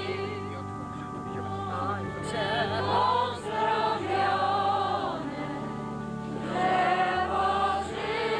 Ojcze pozdrowiony, drzewo życia.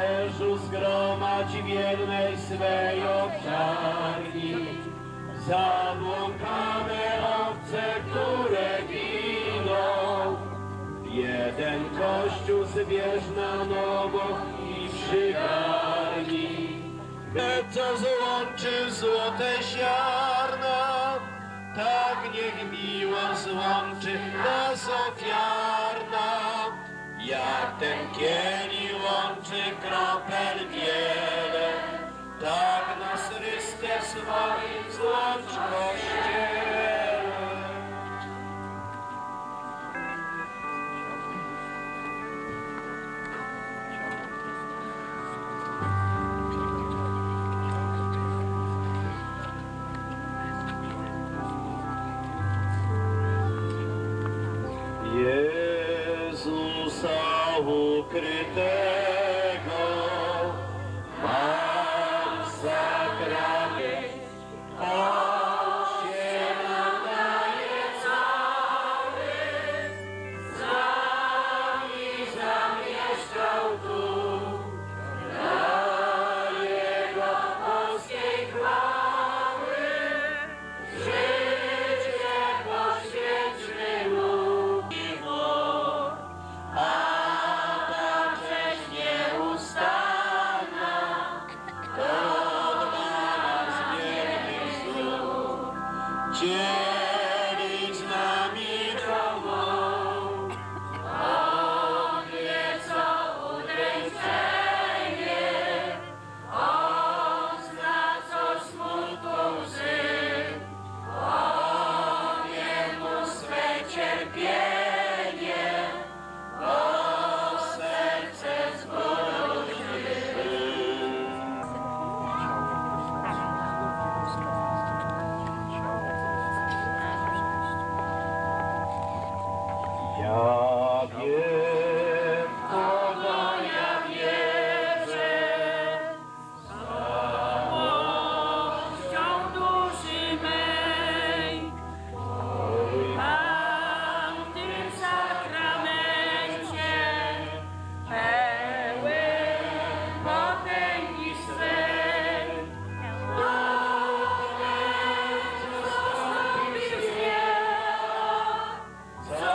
pasterzu zgromadź wiernej swej owczarni, zabłąkane owce, które giną. Jeden Kościół zbierz na nowo i przygarnij. Te, co złączy złote ziarna, tak niech miłość złączy nas ofiarna. Jak ten kieli łączy kropel wiele, tak nas Chryste swoim złącz Kościele. Jezusa ukrytego mam sakrament, On się nam daje cały, z nami zamieszkał tu, dla Jego boskiej chwały, życie poświęćmy Mu. Dzielić z nami drogą, On wie, co udręczenie, On zna, co smutku łzy, powiem Mu swe cierpienie, bo serce z bólu drży. Ja wiem, kogo ja wierzę, całością duszy mej, mam w tym sakramencie pełen potęgi swej. Duch zastąpił znieba, co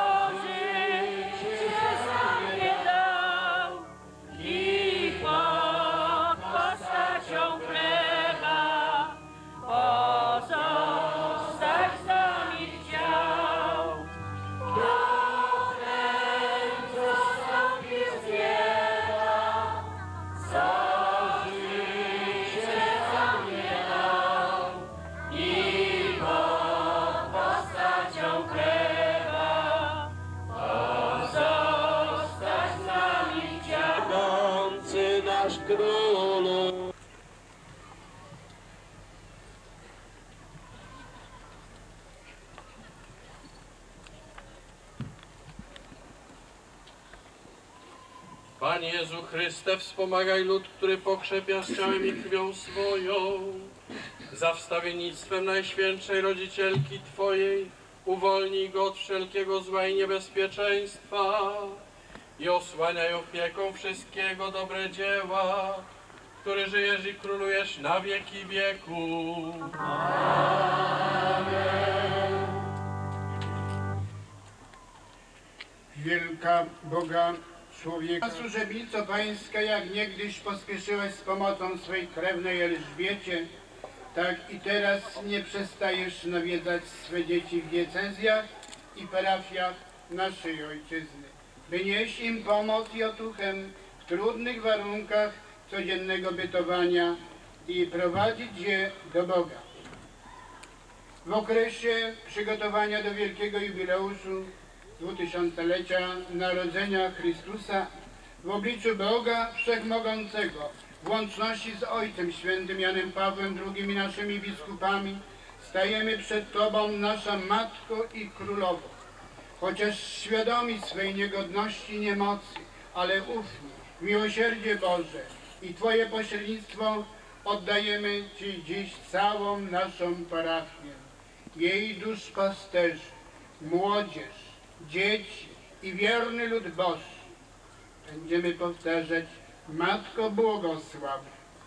nasz Królu. Panie Jezu Chryste, wspomagaj lud, który pokrzepiasz ciałem i krwią swoją. Za wstawiennictwem Najświętszej Rodzicielki Twojej uwolnij go od wszelkiego zła i niebezpieczeństwa i osłaniaj opieką wszystkiego dobre dzieła, który żyjesz i królujesz na wieki wieków. Amen. Wielka Boga człowieka, służebnico Pańska, jak niegdyś pospieszyłaś z pomocą swej krewnej Elżbiecie, tak i teraz nie przestajesz nawiedzać swe dzieci w diecezjach i parafiach naszej Ojczyzny, by nieść im pomoc i otuchę w trudnych warunkach codziennego bytowania i prowadzić je do Boga. W okresie przygotowania do wielkiego jubileuszu dwutysiąclecia Narodzenia Chrystusa w obliczu Boga Wszechmogącego, w łączności z Ojcem Świętym Janem Pawłem drugim i naszymi biskupami, stajemy przed Tobą, nasza Matko i Królowo. Chociaż świadomi swej niegodności i niemocy, ale ufni w miłosierdzie Boże i Twoje pośrednictwo oddajemy Ci dziś całą naszą parafię, jej duszpasterzy, młodzież, dzieci i wierny lud Boży. Będziemy powtarzać Matko błogosław,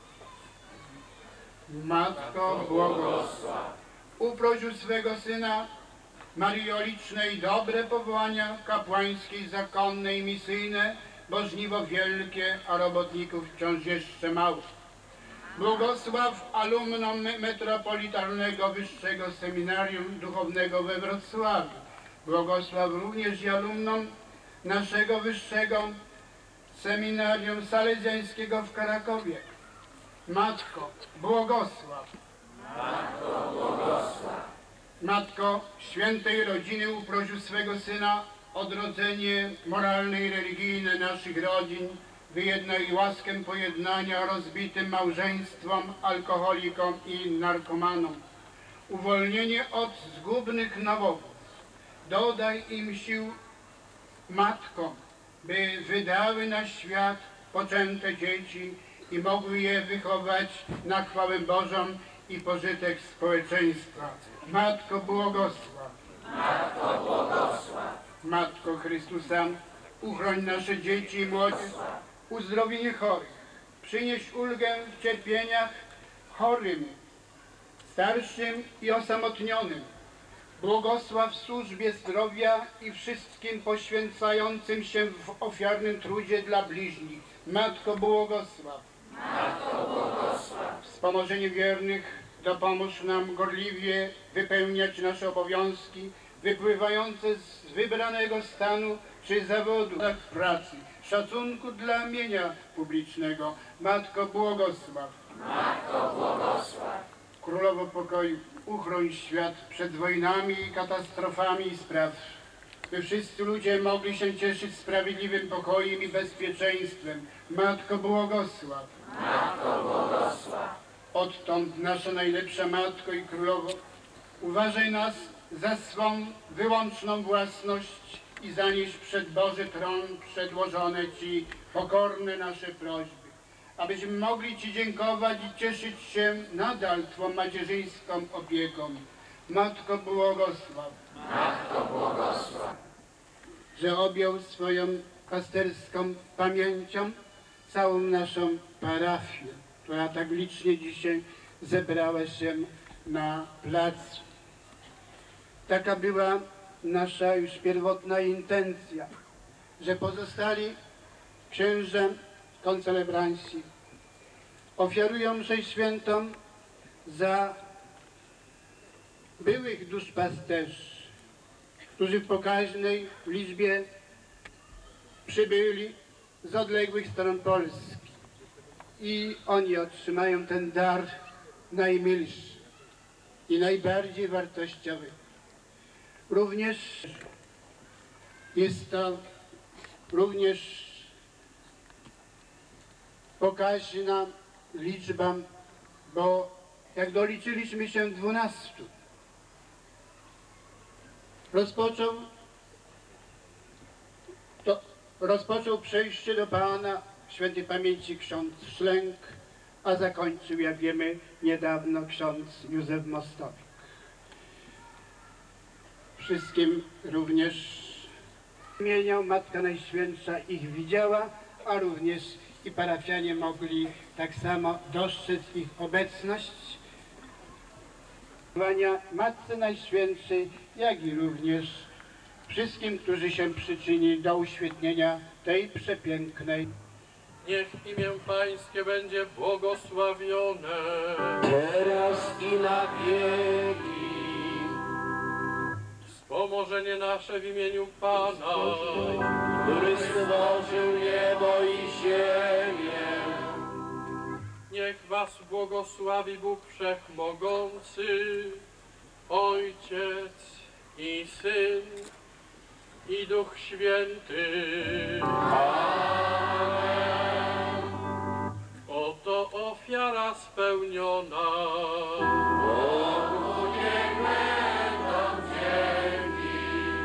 Matko błogosław, uproś u swego Syna Maryjo liczne i dobre powołania kapłańskie, zakonne i misyjne, bo żniwo wielkie, a robotników wciąż jeszcze mało. Błogosław alumnom Metropolitalnego Wyższego Seminarium Duchownego we Wrocławiu. Błogosław również i alumnom naszego Wyższego Seminarium Salezjańskiego w Krakowie. Matko, błogosław. Matko, błogosław. Matko świętej rodziny, uproś u swego Syna odrodzenie moralne i religijne naszych rodzin, wyjednaj łaskę pojednania rozbitym małżeństwom, alkoholikom i narkomanom, uwolnienie od zgubnych nawodów. Dodaj im sił, Matko, by wydały na świat poczęte dzieci i mogły je wychować na chwałę Bożą i pożytek społeczeństwa. Matko błogosław. Matko błogosław. Matko Chrystusa, uchroń nasze dzieci i młodzież, uzdrowienie chorych, przynieś ulgę w cierpieniach chorym, starszym i osamotnionym. Błogosław w służbie zdrowia i wszystkim poświęcającym się w ofiarnym trudzie dla bliźnich. Matko błogosław. Matko błogosław. Wspomożenie wiernych, dopomóż nam gorliwie wypełniać nasze obowiązki wypływające z wybranego stanu czy zawodu w pracy, szacunku dla mienia publicznego. Matko błogosław. Matko błogosław. Królowo pokoju, uchroń świat przed wojnami i katastrofami spraw, by wszyscy ludzie mogli się cieszyć sprawiedliwym pokojem i bezpieczeństwem. Matko błogosław. Matko błogosław. Odtąd nasza najlepsza Matko i Królowo, uważaj nas za swą wyłączną własność i zanieś przed Boży tron przedłożone Ci pokorne nasze prośby, abyśmy mogli Ci dziękować i cieszyć się nadal Twą macierzyńską opieką. Matko błogosław. Matko błogosław. Że objął swoją pasterską pamięcią całą naszą parafię, która tak licznie dzisiaj zebrała się na placu. Taka była nasza już pierwotna intencja, że pozostali księża koncelebranci ofiarują mszę świętą za byłych duszpasterzy, którzy w pokaźnej liczbie przybyli z odległych stron Polski i oni otrzymają ten dar najmilszy i najbardziej wartościowy. Również jest to również pokaźna liczba, bo jak doliczyliśmy się dwunastu, rozpoczął, to, rozpoczął przejście do Pana świętej pamięci ksiądz Szlęk, a zakończył, jak wiemy, niedawno ksiądz Józef Mostowik. Wszystkim również imienią Matka Najświętsza ich widziała, a również i parafianie mogli tak samo dostrzec ich obecność. Matce Najświętszej, jak i również wszystkim, którzy się przyczynili do uświetnienia tej przepięknej. Niech imię Pańskie będzie błogosławione. Teraz i na wieki. Wspomożenie nasze w imieniu Pana, który stworzył niebo i ziemię. Niech was błogosławi Bóg Wszechmogący, Ojciec i Syn i Duch Święty. Amen. Oto ofiara spełniona. Bogu niech będą dzięki.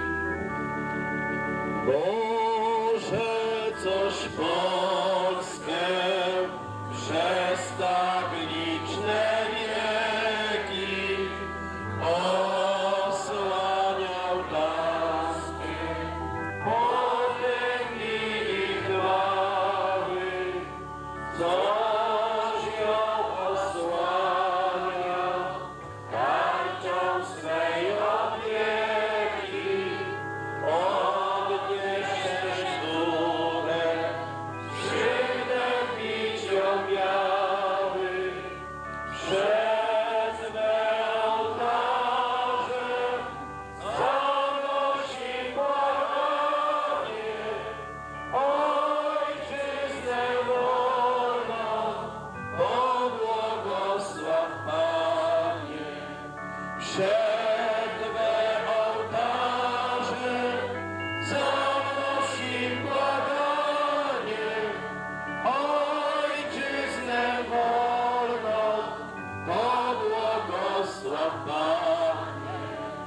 Boże, coś Polskę przez tak liczne wieki osłaniał lasky, potęgi i chwały. coś ją osłania, tarczą swej opieki, odniesiesz górę, krzywdę bić ją miały, przez me ołtarze zanosi błaganie, Ojczyznę wolną, pobłogosław Panie. Przed me ołtarze zanosi błaganie, Ojczyznę wolną, pobłogosław Panie.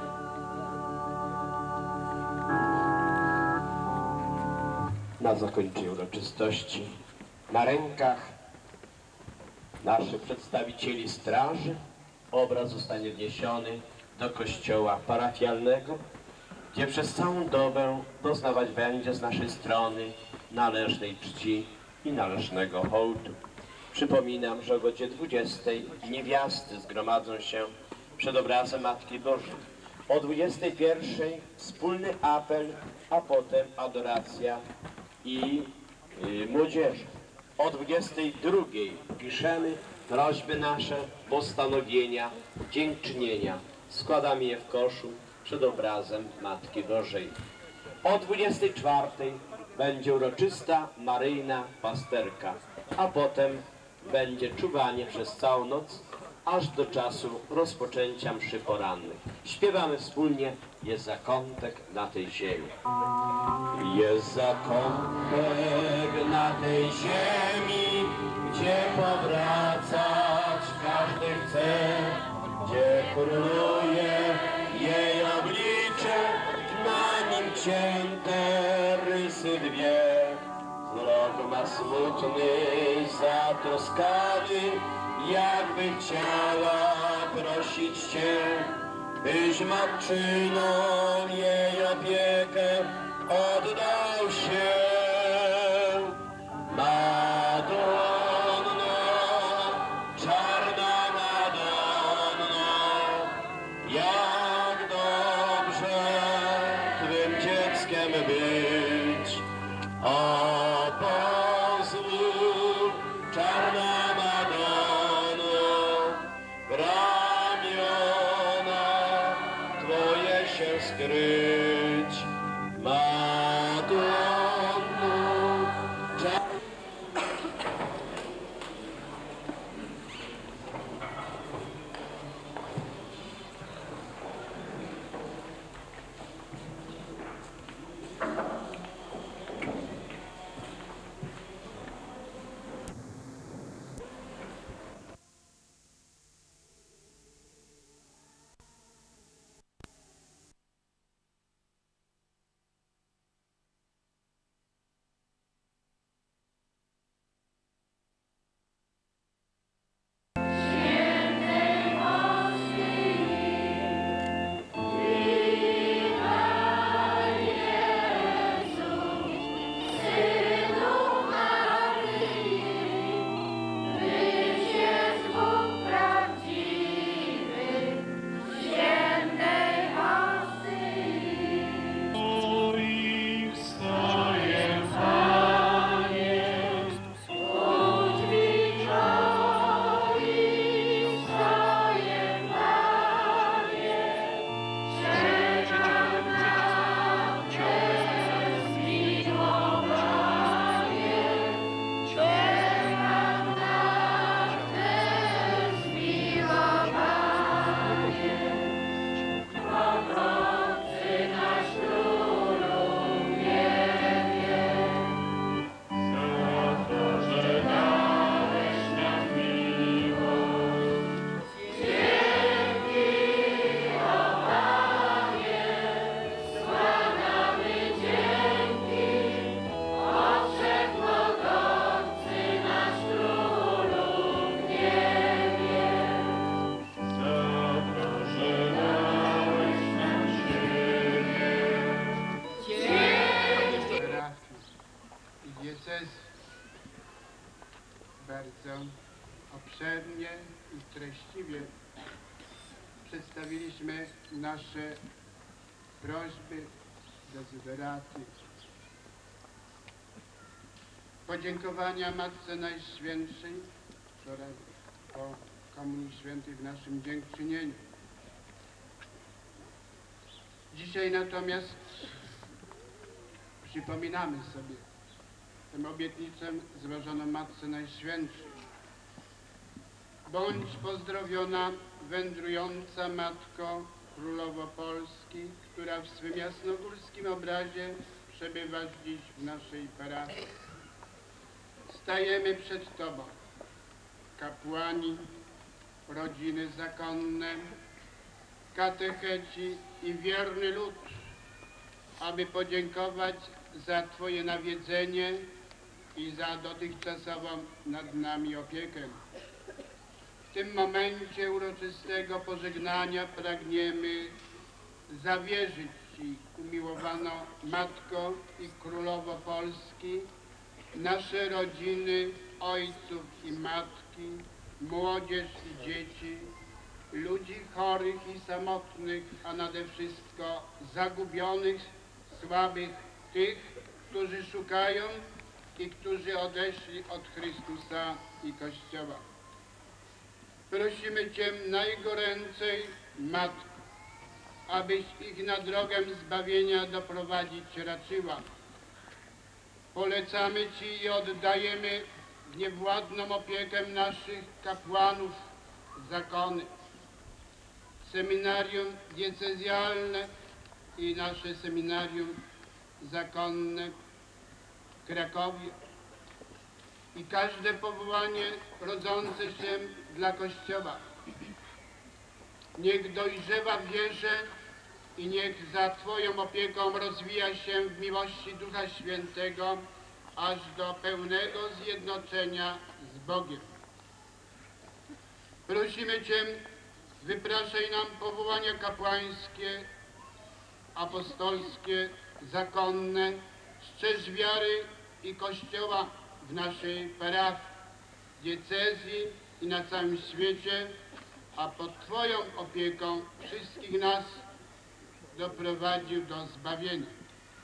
Na zakończenie uroczystości na rękach naszych przedstawicieli straży obraz zostanie wniesiony do kościoła parafialnego, gdzie przez całą dobę doznawać będzie z naszej strony należnej czci i należnego hołdu. Przypominam, że o godzinie dwudziestej niewiasty zgromadzą się przed obrazem Matki Bożej. O dwudziestej pierwszej wspólny apel, a potem adoracja i y, młodzieży. O dwudziestej drugiej piszemy prośby nasze, postanowienia, dziękczynienia. Składamy je w koszu przed obrazem Matki Bożej. O dwudziestej czwartej będzie uroczysta maryjna pasterka, a potem będzie czuwanie przez całą noc, aż do czasu rozpoczęcia mszy porannych. Śpiewamy wspólnie Jest zakątek na tej ziemi. Jest zakątek na tej ziemi, gdzie powracać każdy chce, gdzie króluje jej oblicze, na nim cięte rysy dwie. Wzrok ma smutny, zatroskany, jakby chciała prosić Cię, byś matczyną jej opiekę oddał się. Madonno, czarna Madonno, jak dobrze Twym dzieckiem być. O, pozwól, czarna Madonno, ramiona Twoje się skryć. Madonno, bardzo obszernie i treściwie przedstawiliśmy nasze prośby, dezyderaty, podziękowania Matce Najświętszej wczoraj po Komunii Świętej w naszym dziękczynieniu. Dzisiaj natomiast przypominamy sobie tę obietnicę złożoną Matce Najświętszej. Bądź pozdrowiona, wędrująca Matko Królowo Polski, która w swym jasnogórskim obrazie przebywasz dziś w naszej parafii. Stajemy przed Tobą, kapłani, rodziny zakonne, katecheci i wierny lud, aby podziękować za Twoje nawiedzenie i za dotychczasową nad nami opiekę. W tym momencie uroczystego pożegnania pragniemy zawierzyć Ci, umiłowana Matko i Królowo Polski, nasze rodziny, ojców i matki, młodzież i dzieci, ludzi chorych i samotnych, a nade wszystko zagubionych, słabych, tych, którzy szukają i którzy odeszli od Chrystusa i Kościoła. Prosimy Cię najgoręcej, Matko, abyś ich na drogę zbawienia doprowadzić raczyła. Polecamy Ci i oddajemy w niewładną opiekę naszych kapłanów, zakony, seminarium diecezjalne i nasze seminarium zakonne w Krakowie i każde powołanie rodzące się dla Kościoła. Niech dojrzewa w wierze i niech za Twoją opieką rozwija się w miłości Ducha Świętego, aż do pełnego zjednoczenia z Bogiem. Prosimy Cię, wypraszaj nam powołania kapłańskie, apostolskie, zakonne, strzeż wiary i Kościoła w naszej parafii, diecezji i na całym świecie, a pod Twoją opieką wszystkich nas doprowadził do zbawienia.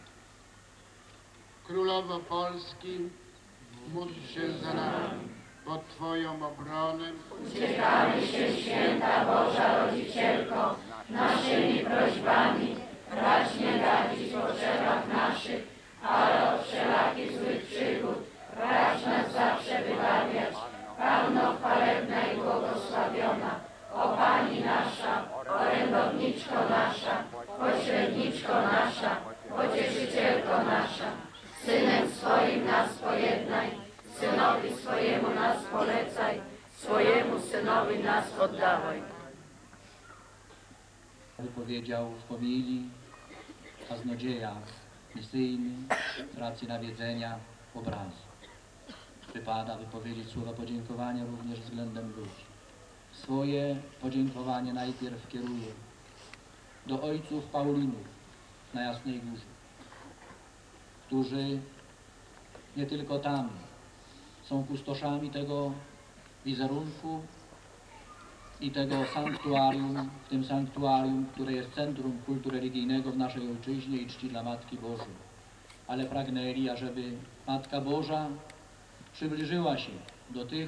Królowo Polski, módl się za nami, pod Twoją obronę. Uciekamy się, święta Boża Rodzicielko, naszymi prośbami, racz nie gadzić w potrzebach naszych, ale od wszelakich złych przygód, racz nas zawsze wybawiać. Panno chwalebna i błogosławiona, o Pani nasza, orędowniczko nasza, pośredniczko nasza, pocieszycielko nasza, Synem swoim nas pojednaj, Synowi swojemu nas polecaj, swojemu Synowi nas oddawaj. Wypowiedział w homilii kaznodzieja misyjny z racji nawiedzenia obrazu. Przypada wypowiedzieć słowa podziękowania również względem ludzi. Swoje podziękowanie najpierw kieruję do ojców Paulinów na Jasnej Górze, którzy nie tylko tam są kustoszami tego wizerunku i tego sanktuarium, w tym sanktuarium, które jest centrum kultu religijnego w naszej ojczyźnie i czci dla Matki Bożej. Ale pragnęli, ażeby Matka Boża przybliżyła się do tych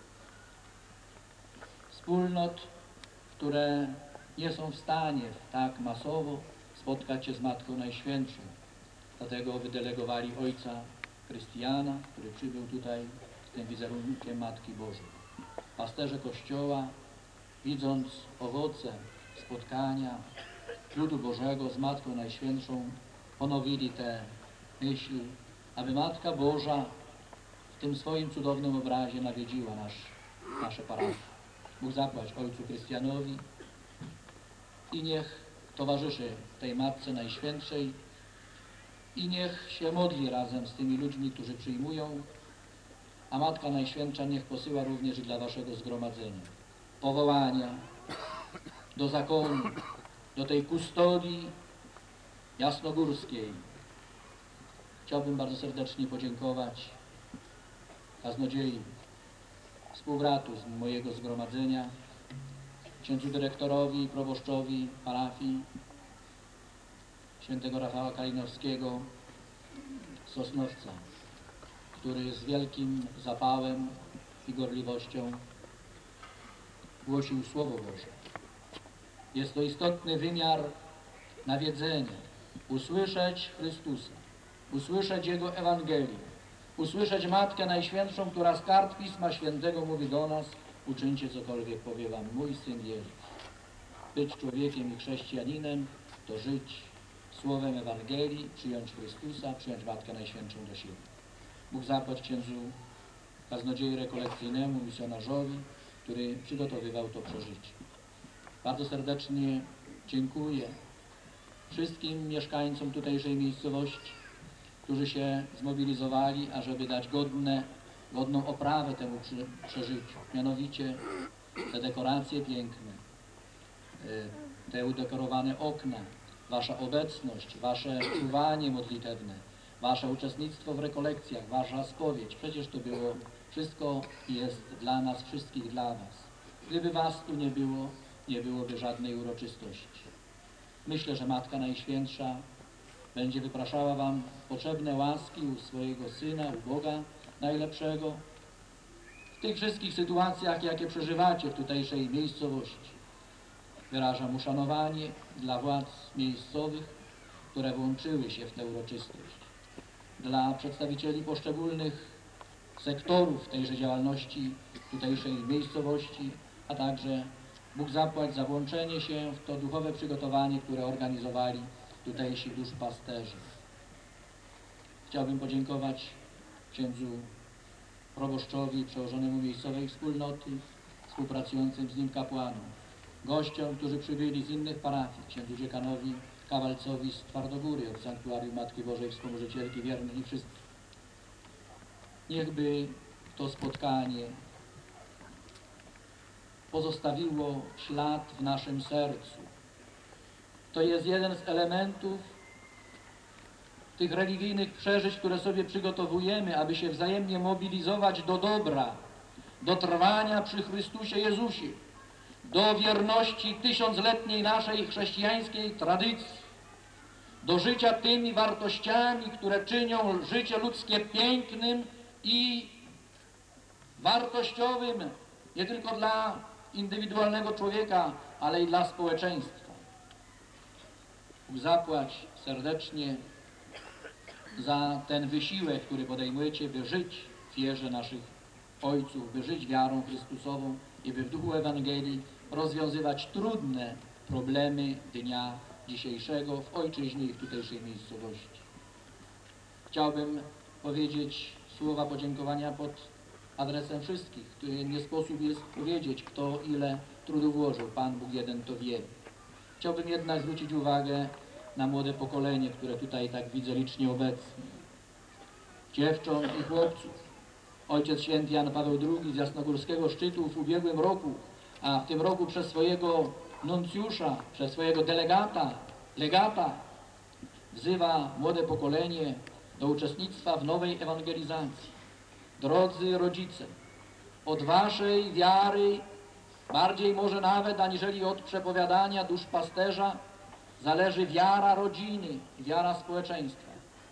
wspólnot, które nie są w stanie tak masowo spotkać się z Matką Najświętszą. Dlatego wydelegowali ojca Krystiana, który przybył tutaj z tym wizerunkiem Matki Bożej. Pasterze Kościoła, widząc owoce spotkania ludu Bożego z Matką Najświętszą, ponowili tę myśl, aby Matka Boża w tym swoim cudownym obrazie nawiedziła nasz, nasze parafie. Bóg zapłać ojcu Krystianowi i niech towarzyszy tej Matce Najświętszej i niech się modli razem z tymi ludźmi, którzy przyjmują, a Matka Najświętsza niech posyła również dla waszego zgromadzenia powołania do zakonu, do tej kustodii jasnogórskiej. Chciałbym bardzo serdecznie podziękować kaznodziei współbratu z mojego zgromadzenia, księdzu dyrektorowi i proboszczowi parafii świętego Rafała Kalinowskiego z Sosnowca, który z wielkim zapałem i gorliwością głosił Słowo Boże. Jest to istotny wymiar nawiedzenia, usłyszeć Chrystusa, usłyszeć Jego Ewangelię, usłyszeć Matkę Najświętszą, która z kart Pisma Świętego mówi do nas: uczyńcie cokolwiek powie wam mój Syn Jezus. Być człowiekiem i chrześcijaninem to żyć słowem Ewangelii, przyjąć Chrystusa, przyjąć Matkę Najświętszą do siebie. Bóg zapłać księdzu kaznodzieju rekolekcyjnemu, misjonarzowi, który przygotowywał to przeżycie. Bardzo serdecznie dziękuję wszystkim mieszkańcom tutejszej miejscowości, którzy się zmobilizowali, ażeby dać godne, godną oprawę temu przy, przeżyciu. Mianowicie te dekoracje piękne, te udekorowane okna, wasza obecność, wasze czuwanie modlitewne, wasze uczestnictwo w rekolekcjach, wasza spowiedź. Przecież to było wszystko i jest dla nas wszystkich, dla was. Gdyby was tu nie było, nie byłoby żadnej uroczystości. Myślę, że Matka Najświętsza będzie wypraszała wam potrzebne łaski u swojego Syna, u Boga Najlepszego, w tych wszystkich sytuacjach, jakie przeżywacie w tutejszej miejscowości. Wyrażam uszanowanie dla władz miejscowych, które włączyły się w tę uroczystość. Dla przedstawicieli poszczególnych sektorów tejże działalności tutejszej miejscowości, a także Bóg zapłać za włączenie się w to duchowe przygotowanie, które organizowali tutejsi duszpasterze. Chciałbym podziękować księdzu proboszczowi, przełożonemu miejscowej wspólnoty, współpracującym z nim kapłanom, gościom, którzy przybyli z innych parafii, księdzu dziekanowi Kawalcowi z Twardogóry, od Sanktuarium Matki Bożej Wspomożycielki Wiernych i wszystkich. Niechby to spotkanie pozostawiło ślad w naszym sercu. To jest jeden z elementów tych religijnych przeżyć, które sobie przygotowujemy, aby się wzajemnie mobilizować do dobra, do trwania przy Chrystusie Jezusie, do wierności tysiącletniej naszej chrześcijańskiej tradycji, do życia tymi wartościami, które czynią życie ludzkie pięknym i wartościowym nie tylko dla indywidualnego człowieka, ale i dla społeczeństwa. Bóg zapłać serdecznie za ten wysiłek, który podejmujecie, by żyć w wierze naszych ojców, by żyć wiarą Chrystusową i by w duchu Ewangelii rozwiązywać trudne problemy dnia dzisiejszego w ojczyźnie i w tutejszej miejscowości. Chciałbym powiedzieć słowa podziękowania pod adresem wszystkich, który nie sposób jest powiedzieć, kto ile trudu włożył. Pan Bóg jeden to wie. Chciałbym jednak zwrócić uwagę na młode pokolenie, które tutaj tak widzę licznie obecne. Dziewcząt i chłopców. Ojciec Święty Jan Paweł drugi z Jasnogórskiego Szczytu w ubiegłym roku, a w tym roku przez swojego nuncjusza, przez swojego delegata, legata, wzywa młode pokolenie do uczestnictwa w nowej ewangelizacji. Drodzy rodzice, od waszej wiary, bardziej może nawet aniżeli od przepowiadania duszpasterza, zależy wiara rodziny, wiara społeczeństwa.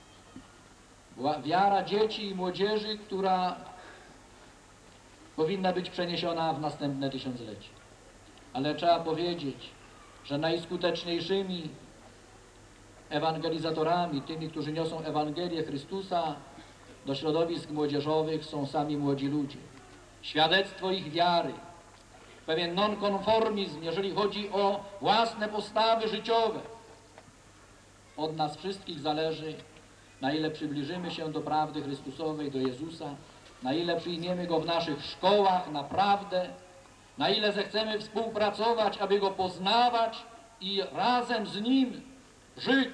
Wiara dzieci i młodzieży, która powinna być przeniesiona w następne tysiąclecie. Ale trzeba powiedzieć, że najskuteczniejszymi ewangelizatorami, tymi, którzy niosą Ewangelię Chrystusa do środowisk młodzieżowych, są sami młodzi ludzie. Świadectwo ich wiary, pewien nonkonformizm, jeżeli chodzi o własne postawy życiowe. Od nas wszystkich zależy, na ile przybliżymy się do prawdy Chrystusowej, do Jezusa, na ile przyjmiemy Go w naszych szkołach naprawdę, na ile zechcemy współpracować, aby Go poznawać i razem z Nim żyć.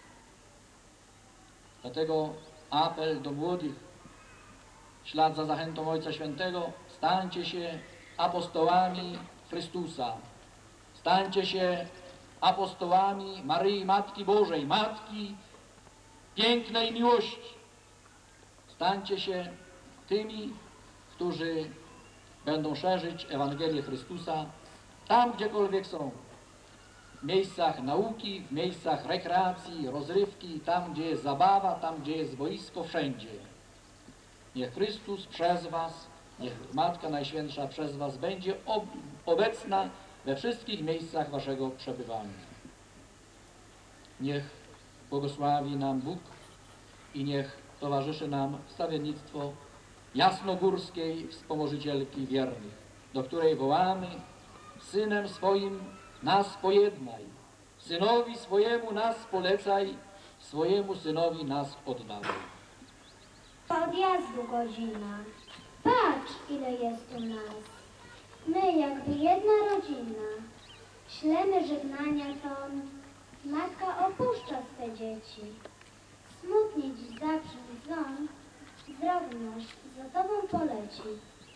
Dlatego apel do młodych, w ślad za zachętą Ojca Świętego, stańcie się apostołami Chrystusa. Stańcie się apostołami Maryi Matki Bożej, Matki pięknej miłości. Stańcie się tymi, którzy będą szerzyć Ewangelię Chrystusa tam, gdziekolwiek są. W miejscach nauki, w miejscach rekreacji, rozrywki, tam, gdzie jest zabawa, tam, gdzie jest boisko, wszędzie. Niech Chrystus przez was, niech Matka Najświętsza przez was będzie ob obecna we wszystkich miejscach waszego przebywania. Niech błogosławi nam Bóg i niech towarzyszy nam wstawiennictwo jasnogórskiej wspomożycielki wiernych, do której wołamy: Synem swoim nas pojednaj, Synowi swojemu nas polecaj, swojemu Synowi nas oddawaj. Odjazdu godzina. Patrz, ile jest tu nas. My jakby jedna rodzina. Ślemy żegnania ton. Matka opuszcza swe dzieci. Smutnie dziś zabrzmi dzwon. Zdrowność za tobą poleci.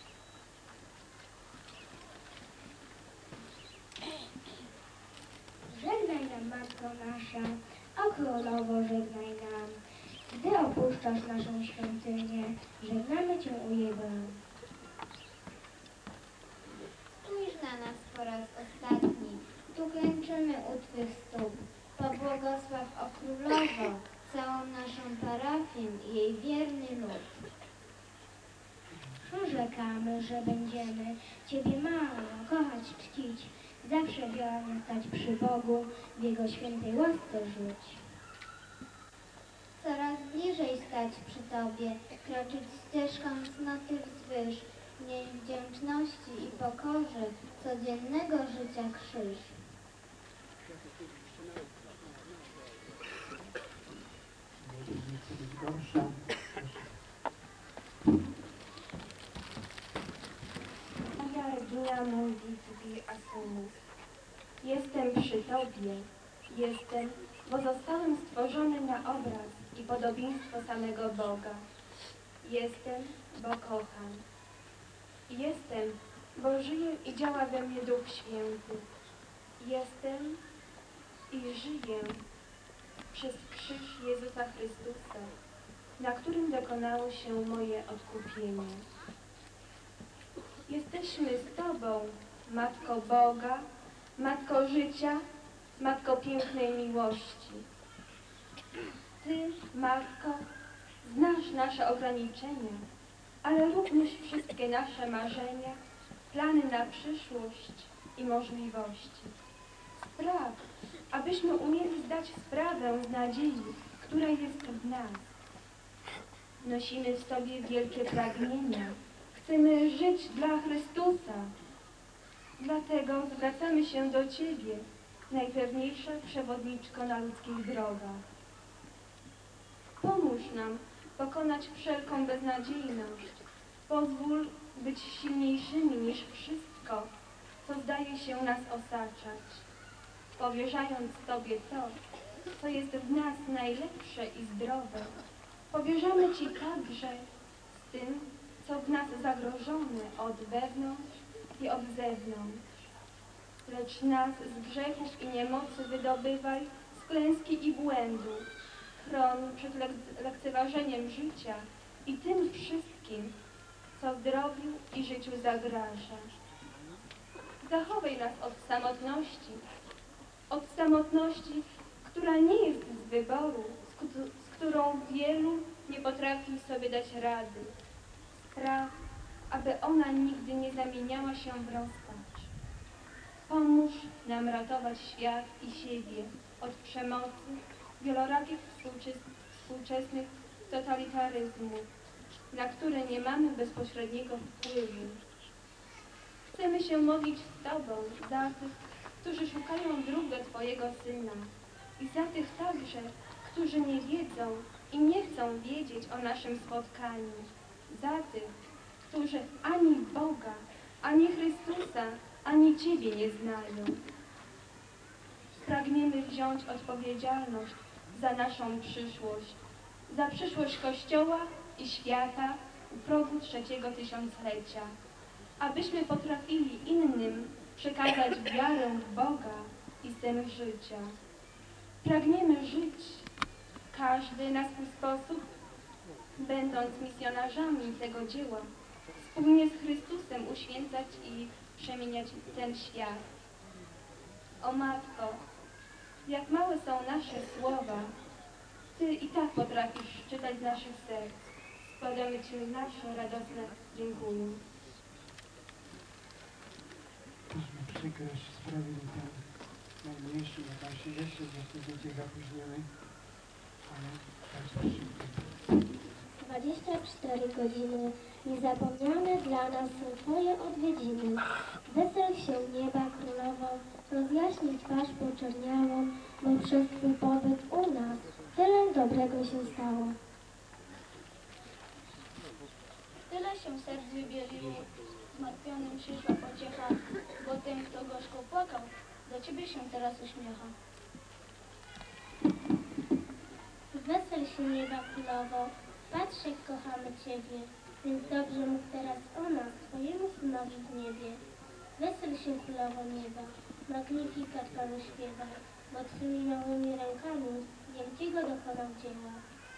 Żegnaj nam, Matko nasza, o Królowo żegnaj nam. Gdy opuszczasz naszą świątynię, żegnamy Cię ujebę. Spójrz na nas po raz ostatni, tu klęczymy u Twych stóp. Pobłogosław, o Królowo, całą naszą parafię i jej wierny lud. Przyrzekamy, że będziemy Ciebie mało kochać, czcić, zawsze wiernie stać przy Bogu, w Jego świętej łasce żyć. Coraz bliżej stać przy Tobie, kroczyć ścieżką cnoty wzwyż, nieść wdzięczności i pokorze codziennego życia krzyż. Ja Regina Munditi Assumus. Jestem przy Tobie, jestem, bo zostałem stworzony na obraz i podobieństwo samego Boga. Jestem, bo kocham. Jestem, bo żyje i działa we mnie Duch Święty. Jestem i żyję przez krzyż Jezusa Chrystusa, na którym dokonało się moje odkupienie. Jesteśmy z Tobą, Matko Boga, Matko życia, Matko pięknej miłości. Ty, Matko, znasz nasze ograniczenia, ale również wszystkie nasze marzenia, plany na przyszłość i możliwości. Spraw, abyśmy umieli zdać sprawę z nadziei, która jest w nas. Nosimy w sobie wielkie pragnienia. Chcemy żyć dla Chrystusa. Dlatego zwracamy się do Ciebie, najpewniejsza przewodniczko na ludzkich drogach. Pomóż nam pokonać wszelką beznadziejność. Pozwól być silniejszymi niż wszystko, co zdaje się nas osaczać. Powierzając Tobie to, co jest w nas najlepsze i zdrowe, powierzamy Ci także z tym, co w nas zagrożone od wewnątrz i od zewnątrz. Lecz nas z grzechów i niemocy wydobywaj, z klęski i błędu. Chron przed lek lekceważeniem życia i tym wszystkim, co zdrowiu i życiu zagraża. Zachowaj nas od samotności, od samotności, która nie jest z wyboru, z, z którą wielu nie potrafi sobie dać rady. Spraw, aby ona nigdy nie zamieniała się w rozpacz. Pomóż nam ratować świat i siebie od przemocy, wielorakich współczesnych totalitaryzmów, na które nie mamy bezpośredniego wpływu. Chcemy się modlić z Tobą za tych, którzy szukają dróg do Twojego Syna i za tych także, którzy nie wiedzą i nie chcą wiedzieć o naszym spotkaniu, za tych, którzy ani Boga, ani Chrystusa, ani Ciebie nie znają. Pragniemy wziąć odpowiedzialność za naszą przyszłość, za przyszłość Kościoła i świata u progu trzeciego tysiąclecia, abyśmy potrafili innym przekazać wiarę w Boga i sens życia. Pragniemy żyć, każdy na swój sposób, będąc misjonarzami tego dzieła, wspólnie z Chrystusem uświęcać zachęcać i przemieniać ten świat. O Matko, jak małe są nasze słowa, Ty i tak potrafisz czytać z naszych serc. Składamy Ci nasze radosne dziękuję. Też mi przykro się sprawił ten najmniejszy, bo tam się jeszcze zastanawiacie zapóźniony, ale też szybko. dwadzieścia cztery godziny niezapomniane dla nas są Twoje odwiedziny. Wesel się nieba królowo, rozjaśnij twarz poczerniałą, bo przez Twój pobyt u nas tyle dobrego się stało. Tyle się serc wybieliło, zmartwionym przyszła pociecha, bo ten, kto gorzko płakał, do Ciebie się teraz uśmiecha. Wesel się nieba królowo, patrz jak kochamy Ciebie, więc dobrze mów teraz o nas, Twojemu synowi w niebie. Wesel się królowo nieba, Magnifikat Panu śpiewa, bo Twymi małymi rękami wielkiego dokonał dzieła.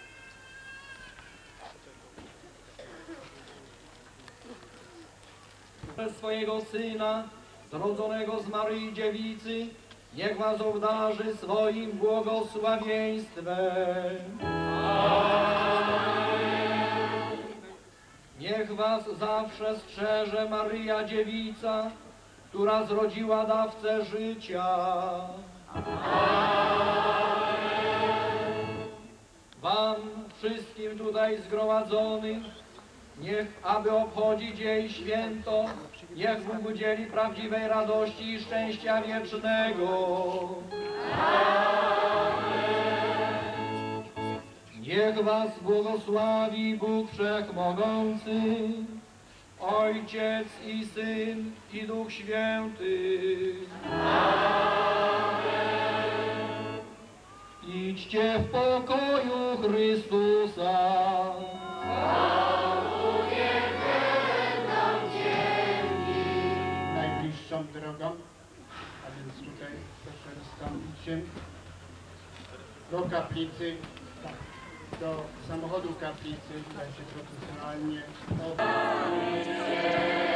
Przez swojego Syna, zrodzonego z Maryi Dziewicy, niech was obdarzy swoim błogosławieństwem. Niech was zawsze strzeże Maryja Dziewica, która zrodziła dawcę życia. Wam wszystkim tutaj zgromadzonych, niech aby obchodzić jej święto, niech Bóg udzieli prawdziwej radości i szczęścia wiecznego. Niech was błogosławi Bóg Wszechmogący, Ojciec i Syn i Duch Święty. Idźcie w pokoju Chrystusa. Najbliższą drogą, a więc tutaj proszę wystąpić się do kaplicy, do samochodu kaplicy, tutaj się profesjonalnie